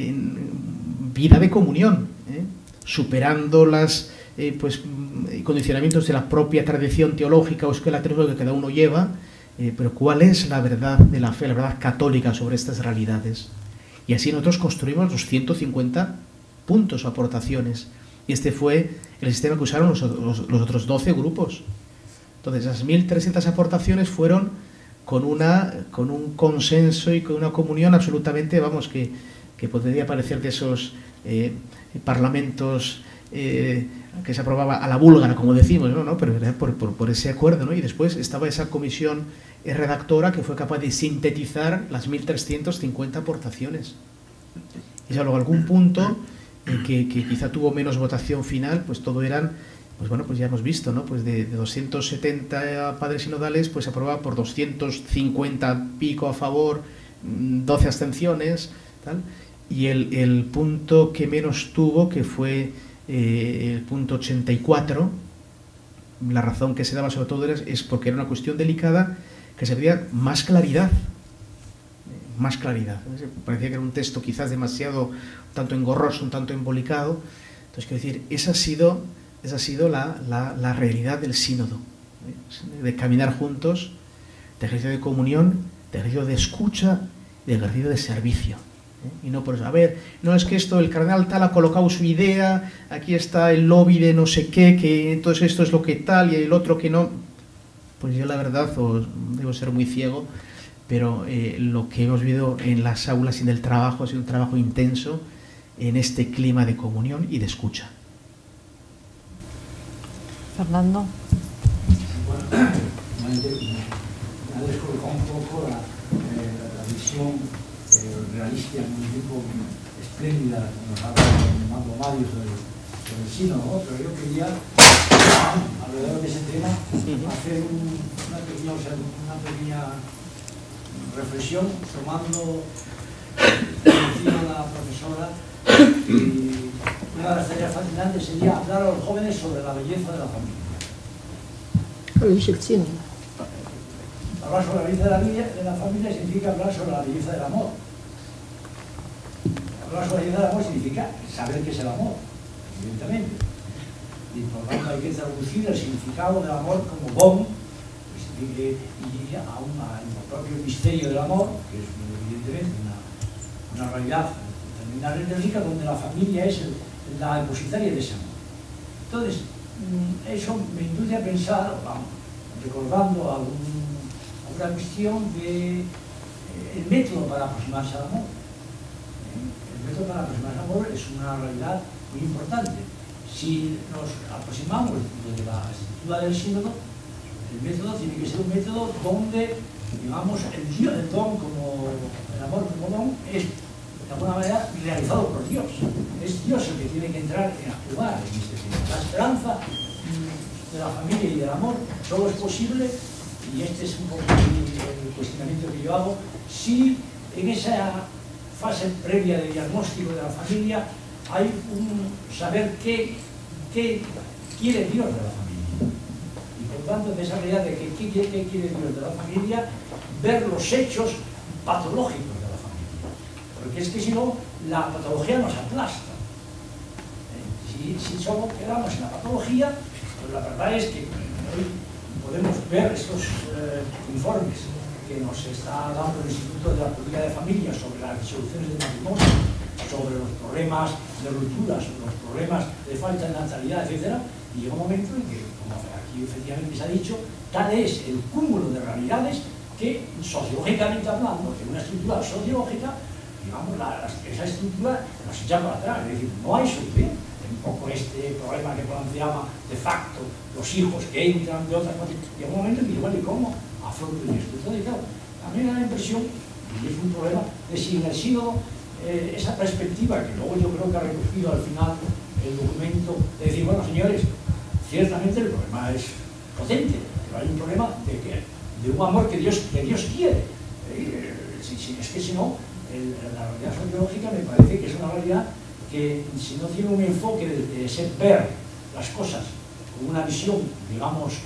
vida de comunión, superando los condicionamientos de la propia tradición teológica o escuela teológica que cada uno lleva, pero cuál es la verdad de la fe, la verdad católica sobre estas realidades. Y así nosotros construimos los 150 puntos o aportaciones. Y este fue el sistema que usaron los otros 12 grupos. Entonces, esas 1.300 aportaciones fueron con un consenso y con una comunión absolutamente, vamos, que podría parecer de esos parlamentos que se aprobaba a la búlgara, como decimos, ¿no? Pero era por ese acuerdo, ¿no? Y después estaba esa comisión redactora que fue capaz de sintetizar las 1.350 aportaciones. Y salvo algún punto que quizá tuvo menos votación final, pues todo eran, pues bueno, pues ya hemos visto, ¿no? Pues de 270 padres sinodales, pues se aprobaba por 250 pico a favor, 12 abstenciones, tal. Y el punto que menos tuvo, que fue el punto 84, la razón que se daba sobre todo es porque era una cuestión delicada que se pedía más claridad. Más claridad. Parecía que era un texto quizás demasiado, un tanto engorroso, un tanto embolicado. Entonces, quiero decir, esa ha sido la realidad del sínodo, de caminar juntos, de ejercicio de comunión, de ejercicio de escucha, de ejercicio de servicio. Y no por eso, a ver, no es que esto, el cardenal tal ha colocado su idea, aquí está el lobby de no sé qué, que entonces esto es lo que tal y el otro que no. Pues yo la verdad, debo ser muy ciego, pero lo que hemos vivido en las aulas y en el trabajo ha sido un trabajo intenso en este clima de comunión y de escucha. Fernando. Bueno, me ha descolocado un poco la visión realista, muy tipo espléndida que nos ha dado Fernando Mario sobre el sínodo, ¿no? Pero yo quería, alrededor de ese tema, hacer una pequeña reflexión, tomando encima a la profesora, y una de las tareas fascinantes sería hablar a los jóvenes sobre la belleza de la familia. Lo dice el sínodo. Hablar sobre la belleza de la familia significa hablar sobre la belleza del amor. Hablar sobre la belleza del amor significa saber qué es el amor, evidentemente. Y por lo tanto hay que traducir el significado del amor como bon, y aún al propio misterio del amor, que es evidentemente una realidad terminal rica, donde la familia es la depositaria de ese amor. Entonces, eso me induce a pensar, recordando alguna cuestión del método para aproximarse al amor. El método para aproximarse al amor es una realidad muy importante. Si nos aproximamos desde la estructura del sínodo, el método tiene que ser un método donde, digamos, el don como el amor como don es de alguna manera realizado por Dios. Es Dios el que tiene que entrar a jugar en este tema. La esperanza de la familia y del amor solo es posible, y este es un poco el cuestionamiento que yo hago, si en esa fase previa de diagnóstico de la familia, hay un saber qué quiere Dios de la familia. Y por tanto, de esa realidad de qué quiere Dios de la familia, ver los hechos patológicos de la familia. Porque es que si no, la patología nos aplasta. Si solo quedamos en la patología, pues la verdad es que hoy podemos ver estos informes que nos está dando el Instituto de la Política de Familia sobre las disoluciones de matrimonio, sobre los problemas de ruptura, sobre los problemas de falta de natalidad, etc. Y llega un momento en que, como aquí efectivamente se ha dicho, tal es el cúmulo de realidades que, sociológicamente hablando, en una estructura sociológica, digamos, esa estructura nos echa para atrás. Es decir, no hay solución. Un poco este problema que planteaba de facto los hijos que entran de otras cosas. Llega un momento en que, bueno, ¿y cómo afronto esto? Entonces, claro, a mí me da la impresión, y es un problema, de si en el sínodo esa perspectiva, que luego yo creo que ha recogido al final el documento, de decir, bueno, señores, ciertamente el problema es potente, pero hay un problema de un amor que Dios quiere. Es que si no, la realidad sociológica me parece que es una realidad que si no tiene un enfoque de ver las cosas con una visión, digamos,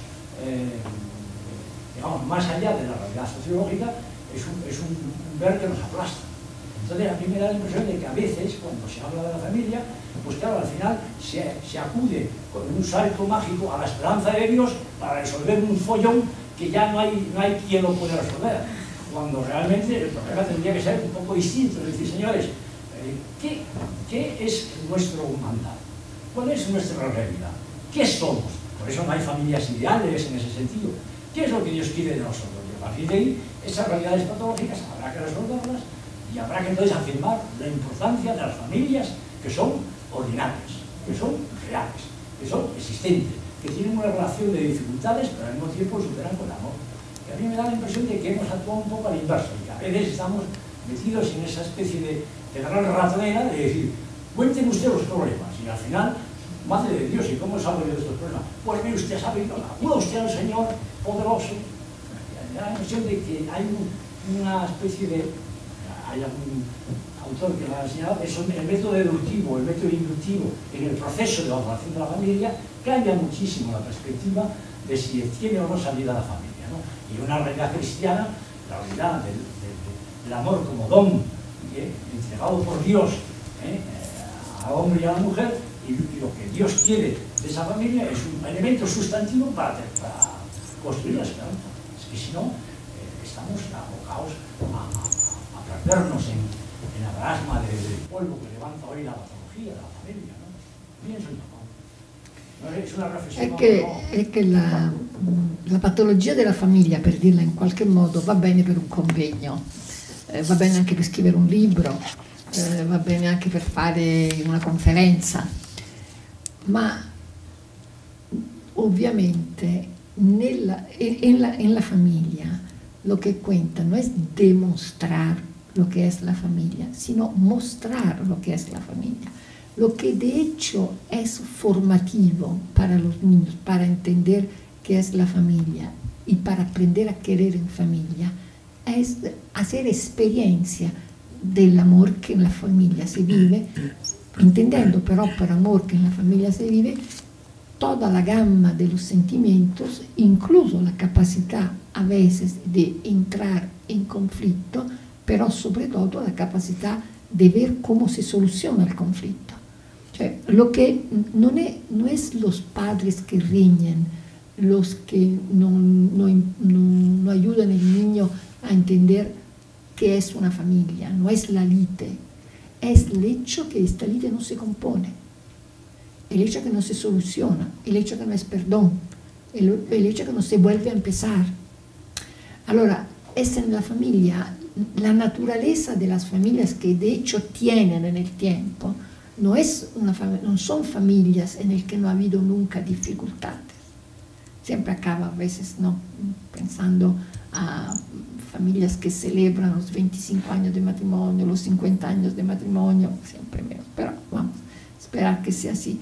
más allá de la realidad sociológica, es un ver que nos aplasta. Entonces, a mí me da la impresión de que a veces, cuando se habla de la familia, pues claro, al final se acude con un salto mágico a la esperanza de Dios para resolver un follón que ya no hay quien lo pueda resolver. Cuando realmente el problema tendría que ser un poco distinto. Es decir, señores, ¿qué es nuestro mandato? ¿Cuál es nuestra realidad? ¿Qué somos? Por eso no hay familias ideales en ese sentido. ¿Qué es lo que Dios quiere de nosotros? Y a partir de ahí, esas realidades patológicas habrá que resolverlas y habrá que entonces afirmar la importancia de las familias que son ordinarias, que son reales, que son existentes, que tienen una relación de dificultades, pero al mismo tiempo superan con amor. Y a mí me da la impresión de que hemos actuado un poco a la inversa y que a veces estamos metidos en esa especie de gran ratonera de decir, cuenten usted los problemas, y al final, madre de Dios, ¿y cómo sabe de estos problemas? Pues mire usted, sabe, acuda usted al Señor poderoso. Me da la impresión de que hay una especie de, hay algún autor que lo ha enseñado, es el método deductivo, el método inductivo en el proceso de valoración de la familia cambia muchísimo la perspectiva de si tiene o no salida la familia, ¿no? Y una realidad cristiana, la realidad del amor como don, entregado por Dios al hombre y a la mujer, y lo que Dios quiere de esa familia es un elemento sustantivo para construir la esperanza. Es que si no, estamos abocados a perdernos en la marasma del polvo que levanta hoy la patología de la familia, ¿no? Pienso yo, ¿no? Es una reflexión. È che la patologia della famiglia, per dirla in qualche modo, va bene per un convegno, va bene anche per scrivere un libro, va bene anche per fare una conferenza, ma ovviamente en la familia lo que cuenta no es demostrar lo que es la familia, sino mostrar lo que es la familia. Lo que de hecho es formativo para los niños, para entender qué es la familia y para aprender a querer en familia, es hacer experiencia del amor que en la familia se vive, entendiendo pero por amor que en la familia se vive toda la gama de los sentimientos, incluso la capacidad a veces de entrar en conflicto, pero sobre todo la capacidad de ver cómo se soluciona el conflicto. Cioè, lo que no es los padres que riñen, los que no ayudan al niño a entender qué es una familia, no es la lite, es el hecho que esta lite no se compone, el hecho que no se soluciona, el hecho que no es perdón, el hecho que no se vuelve a empezar. Allora, es en la familia, la naturaleza de las familias que de hecho tienen en el tiempo, no son familias en las que no ha habido nunca dificultades. Siempre acaba a veces, ¿no?, pensando a familias que celebran los 25 años de matrimonio, los 50 años de matrimonio, siempre menos, pero vamos a esperar que sea así.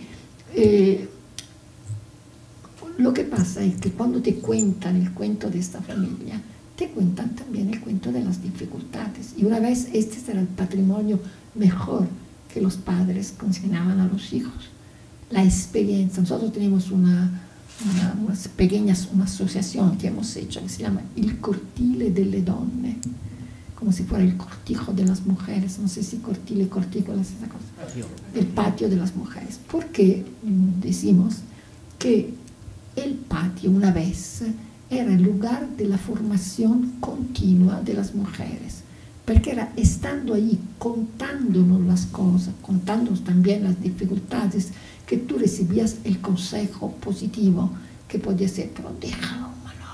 Lo que pasa es que cuando te cuentan el cuento de esta familia, te cuentan también el cuento de las dificultades. Y una vez este será el patrimonio mejor que los padres consignaban a los hijos. La experiencia. Nosotros tenemos una asociación que hemos hecho que se llama Il Cortile delle Donne, como si fuera el cortijo de las mujeres, no sé si cortile, cortícola es esa cosa, el patio de las mujeres, porque decimos que el patio una vez era el lugar de la formación continua de las mujeres, porque era estando ahí contándonos las cosas, contándonos también las dificultades, que tú recibías el consejo positivo, que podía ser, pero déjalo,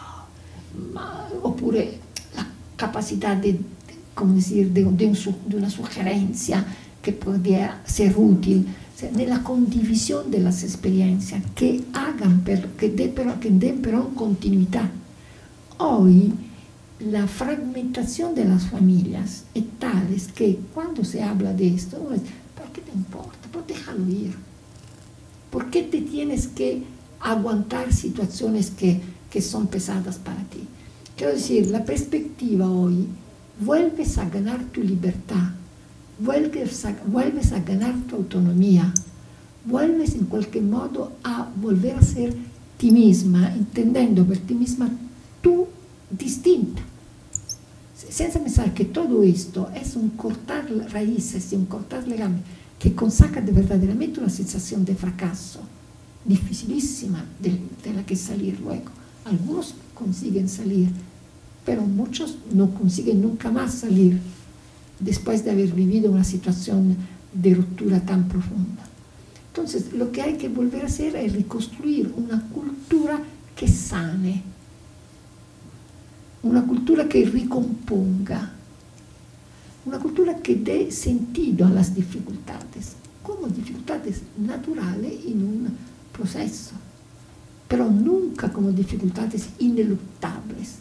oppure la capacidad de como decir, de una sugerencia que podía ser útil, o sea, nella condivisión de las experiencias, que hagan, que den pero continuidad. Hoy la fragmentación de las familias es tal que cuando se habla de esto, uno dice, ¿por qué te importa? Pues déjalo ir. ¿Por qué te tienes que aguantar situaciones que son pesadas para ti? Quiero decir, la perspectiva hoy, vuelves a ganar tu libertad, vuelves a ganar tu autonomía, vuelves en cualquier modo a volver a ser ti misma, entendiendo por ti misma tú distinta. Senza pensar que todo esto es un cortar raíces y un cortar legame que consaca verdaderamente una sensación de fracaso, dificilísima de la que salir luego. Algunos consiguen salir, pero muchos no consiguen nunca más salir después de haber vivido una situación de ruptura tan profunda. Entonces, lo que hay que volver a hacer es reconstruir una cultura que sane, una cultura que ricomponga, una cultura que dé sentido a las dificultades, como dificultades naturales en un proceso, pero nunca como dificultades ineluctables.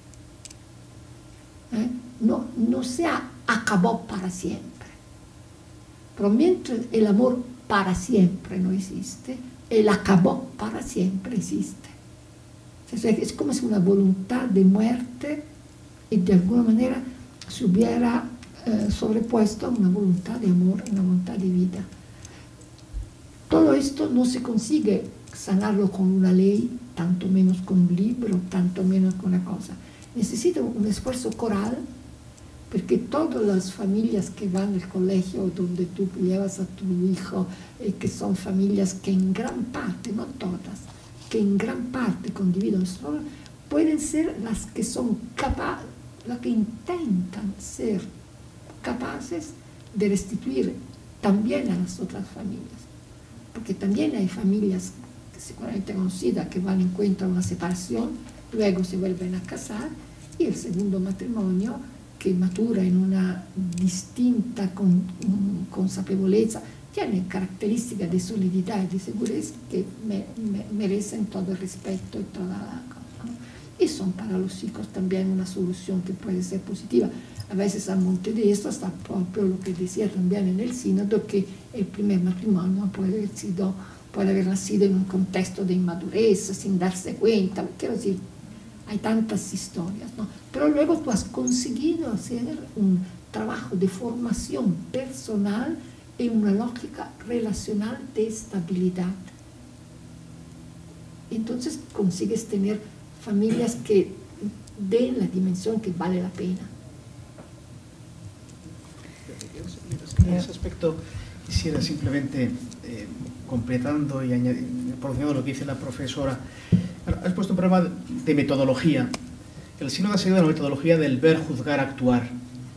No se acabó para siempre, pero mientras el amor para siempre no existe, el acabó para siempre existe. Es como si una voluntad de muerte y de alguna manera se hubiera sobrepuesto a una voluntad de amor, una voluntad de vida. Todo esto no se consigue sanarlo con una ley, tanto menos con un libro, tanto menos con una cosa. Necesita un esfuerzo coral, porque todas las familias que van al colegio donde tú llevas a tu hijo, que son familias que en gran parte, no todas, que en gran parte condividono solo, pueden ser las que son capaces, las que intentan ser capaces de restituir también a las otras familias. Porque también hay familias seguramente conocidas que van en cuenta a una separación, luego se vuelven a casar, y el segundo matrimonio que matura en una distinta consapevolezza tiene características de solididad y de seguridad que merecen todo el respeto y toda la cosa, ¿no? Y son para los hijos también una solución que puede ser positiva. A veces a monte de esto está proprio lo que decía también en el sínodo, que el primer matrimonio puede haber nacido en un contexto de inmadurez, sin darse cuenta. Quiero decir, hay tantas historias, ¿no? Pero luego tú has conseguido hacer un trabajo de formación personal en una lógica relacional de estabilidad. Entonces consigues tener familias que den la dimensión que vale la pena. En ese aspecto quisiera simplemente, completando y pronunciando lo que dice la profesora, has puesto un problema de metodología. El sínodo ha seguido la metodología del ver, juzgar, actuar,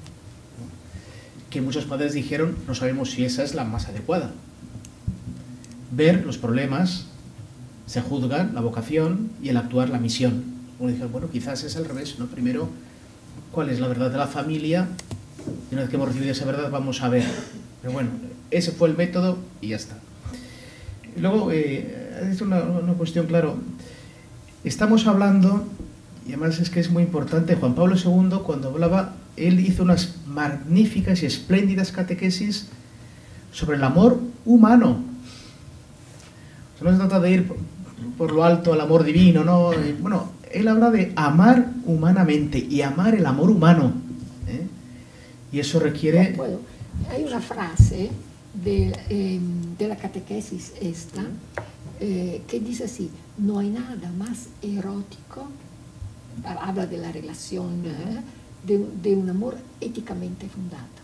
que muchos padres dijeron, no sabemos si esa es la más adecuada. Ver los problemas, se juzgan la vocación, y el actuar la misión. Uno dice, bueno, quizás es al revés, ¿no? Primero, ¿cuál es la verdad de la familia? Y una vez que hemos recibido esa verdad, vamos a ver. Pero bueno, ese fue el método y ya está. Y luego, es una cuestión, claro, estamos hablando, y además es que es muy importante, Juan Pablo II, cuando hablaba, él hizo unas magníficas y espléndidas catequesis sobre el amor humano. O sea, no se trata de ir por lo alto al amor divino, ¿no? Bueno, él habla de amar humanamente y amar el amor humano. Y eso requiere... Bueno, hay una frase de la catequesis esta que dice así: no hay nada más erótico, habla de la relación de un amor éticamente fundado.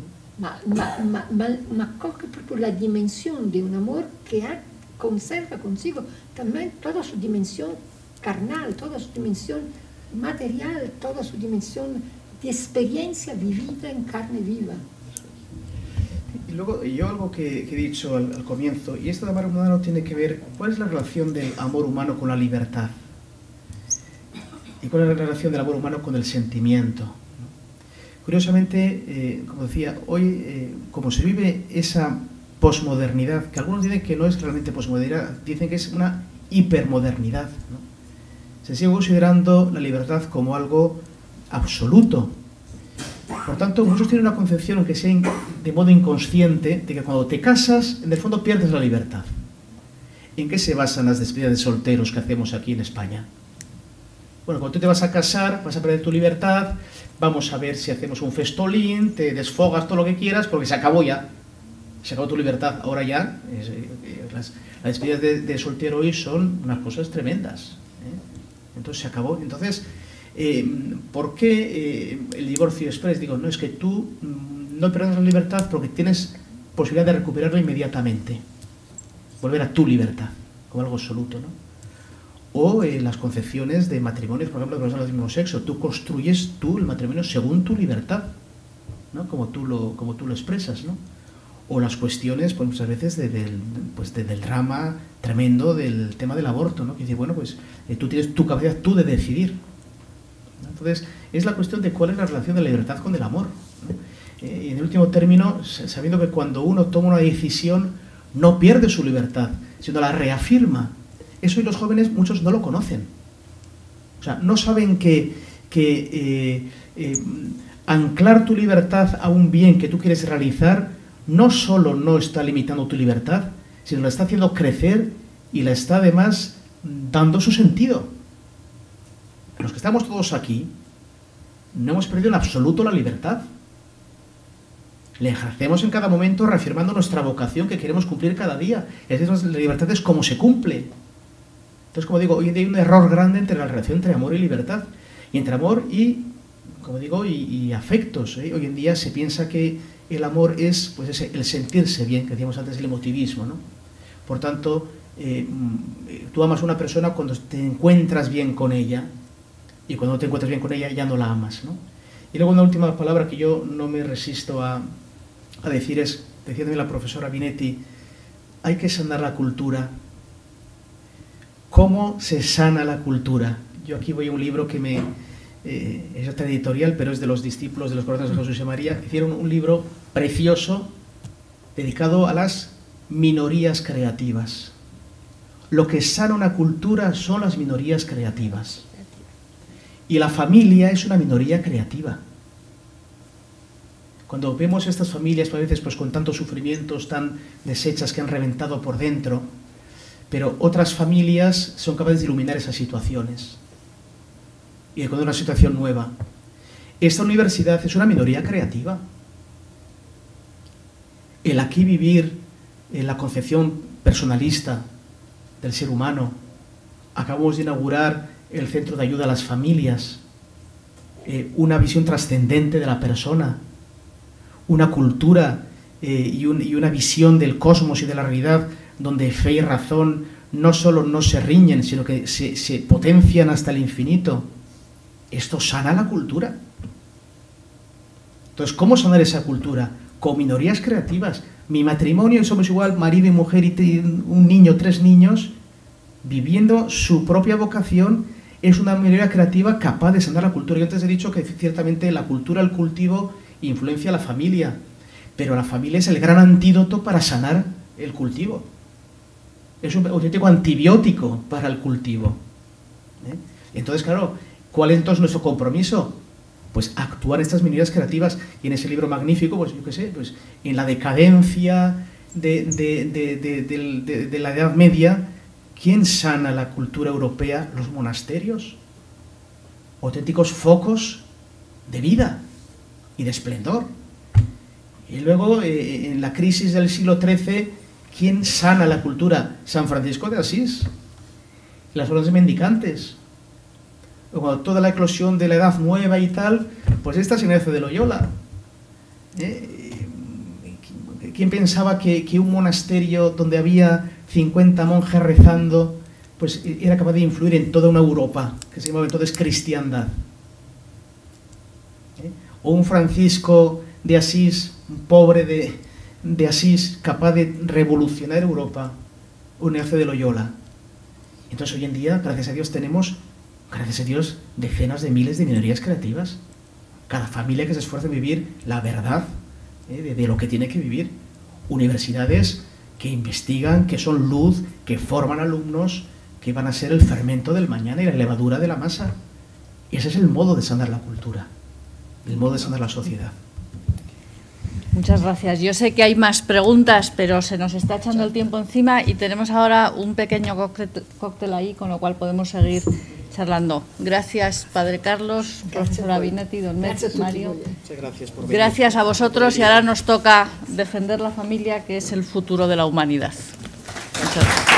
Ma coge proprio la dimensione di un amor che conserva consigo también toda su dimensión carnal, toda su dimensión material, toda su dimensión de experiencia vivida en carne viva. Y luego, yo algo que he dicho al comienzo, y esto de amor humano tiene que ver, ¿cuál es la relación del amor humano con la libertad? ¿Y cuál es la relación del amor humano con el sentimiento? Curiosamente, como decía, hoy, como se vive esa posmodernidad, que algunos dicen que no es realmente posmodernidad, dicen que es una hipermodernidad, ¿no? Se sigue considerando la libertad como algo absoluto. Por tanto, muchos tienen una concepción, aunque sea de modo inconsciente, de que cuando te casas, en el fondo pierdes la libertad. ¿En qué se basan las despedidas de solteros que hacemos aquí en España? Bueno, cuando tú te vas a casar, vas a perder tu libertad, vamos a ver si hacemos un festolín, te desfogas todo lo que quieras, porque se acabó ya. Se acabó tu libertad. Ahora ya, las despedidas de soltero hoy son unas cosas tremendas. Entonces se acabó. Entonces, ¿por qué el divorcio express? Digo, no, es que tú no pierdas la libertad porque tienes posibilidad de recuperarla inmediatamente. Volver a tu libertad, como algo absoluto, ¿no? O las concepciones de matrimonios, por ejemplo, de personas del mismo sexo. Tú construyes el matrimonio según tu libertad, ¿no? Como tú lo expresas, ¿no? O las cuestiones, pues muchas veces, del drama tremendo del tema del aborto, ¿no? Que dice, bueno, pues tú tienes tu capacidad tú de decidir, ¿no? Entonces, es la cuestión de cuál es la relación de la libertad con el amor, ¿no? Y en el último término, sabiendo que cuando uno toma una decisión, no pierde su libertad, sino la reafirma. Eso y los jóvenes, muchos no lo conocen. O sea, no saben que anclar tu libertad a un bien que tú quieres realizar no solo no está limitando tu libertad, sino la está haciendo crecer y la está además dando su sentido. Los que estamos todos aquí no hemos perdido en absoluto la libertad. Le ejercemos en cada momento reafirmando nuestra vocación que queremos cumplir cada día. Y así la libertad es como se cumple. Entonces, como digo, hoy en día hay un error grande entre la relación entre amor y libertad. Y entre amor y, como digo, y afectos. Hoy en día se piensa que el amor es, pues, el sentirse bien, que decíamos antes, el emotivismo, ¿no? Por tanto, tú amas a una persona cuando te encuentras bien con ella, y cuando no te encuentras bien con ella ya no la amas, ¿no? Y luego una última palabra que yo no me resisto a decir es, decía también la profesora Binetti, hay que sanar la cultura. ¿Cómo se sana la cultura? Yo aquí voy a un libro que es otra editorial, pero es de los discípulos de los corazones de Jesús y María. Hicieron un libro precioso dedicado a las minorías creativas. Lo que sana una cultura son las minorías creativas. Y la familia es una minoría creativa. Cuando vemos estas familias, a veces pues, con tantos sufrimientos, tan deshechas que han reventado por dentro, pero otras familias son capaces de iluminar esas situaciones y de encontrar una situación nueva. Esta universidad es una minoría creativa. El aquí vivir en la concepción personalista del ser humano. Acabamos de inaugurar el Centro de Ayuda a las Familias, una visión trascendente de la persona, una cultura y una visión del cosmos y de la realidad donde fe y razón no solo no se riñen, sino que se potencian hasta el infinito. Esto sana la cultura. Entonces, ¿cómo sanar esa cultura? Con minorías creativas. Mi matrimonio, somos igual, marido y mujer y un niño, 3 niños, viviendo su propia vocación, es una minoría creativa capaz de sanar la cultura. Yo antes he dicho que ciertamente la cultura, el cultivo, influencia a la familia, pero la familia es el gran antídoto para sanar el cultivo. Es un auténtico antibiótico para el cultivo. Entonces, claro, ¿cuál es entonces nuestro compromiso? Pues actuar en estas minorías creativas. Y en ese libro magnífico, pues yo qué sé, pues en la decadencia de la Edad Media, ¿quién sana la cultura europea? Los monasterios. auténticos focos de vida y de esplendor. Y luego, en la crisis del siglo XIII, ¿quién sana la cultura? San Francisco de Asís, las órdenes mendicantes. Cuando toda la eclosión de la Edad Nueva y tal, pues esta es Ignacio de Loyola. ¿Quién pensaba que un monasterio donde había 50 monjes rezando, pues era capaz de influir en toda una Europa, que se llamaba entonces cristiandad? O un Francisco de Asís, un pobre de Asís, capaz de revolucionar Europa, un Ignacio de Loyola. Entonces hoy en día, gracias a Dios, tenemos, gracias a Dios, decenas de miles de minorías creativas. Cada familia que se esfuerza en vivir la verdad de lo que tiene que vivir. Universidades que investigan, que son luz, que forman alumnos, que van a ser el fermento del mañana y la levadura de la masa. Y ese es el modo de sanar la cultura, el modo de sanar la sociedad. Muchas gracias. Yo sé que hay más preguntas, pero se nos está echando el tiempo encima y tenemos ahora un pequeño cóctel ahí, con lo cual podemos seguir charlando. Gracias, Padre Carlos, profesora Binetti, don Mario. Gracias a vosotros y ahora nos toca defender la familia, que es el futuro de la humanidad. Muchas gracias.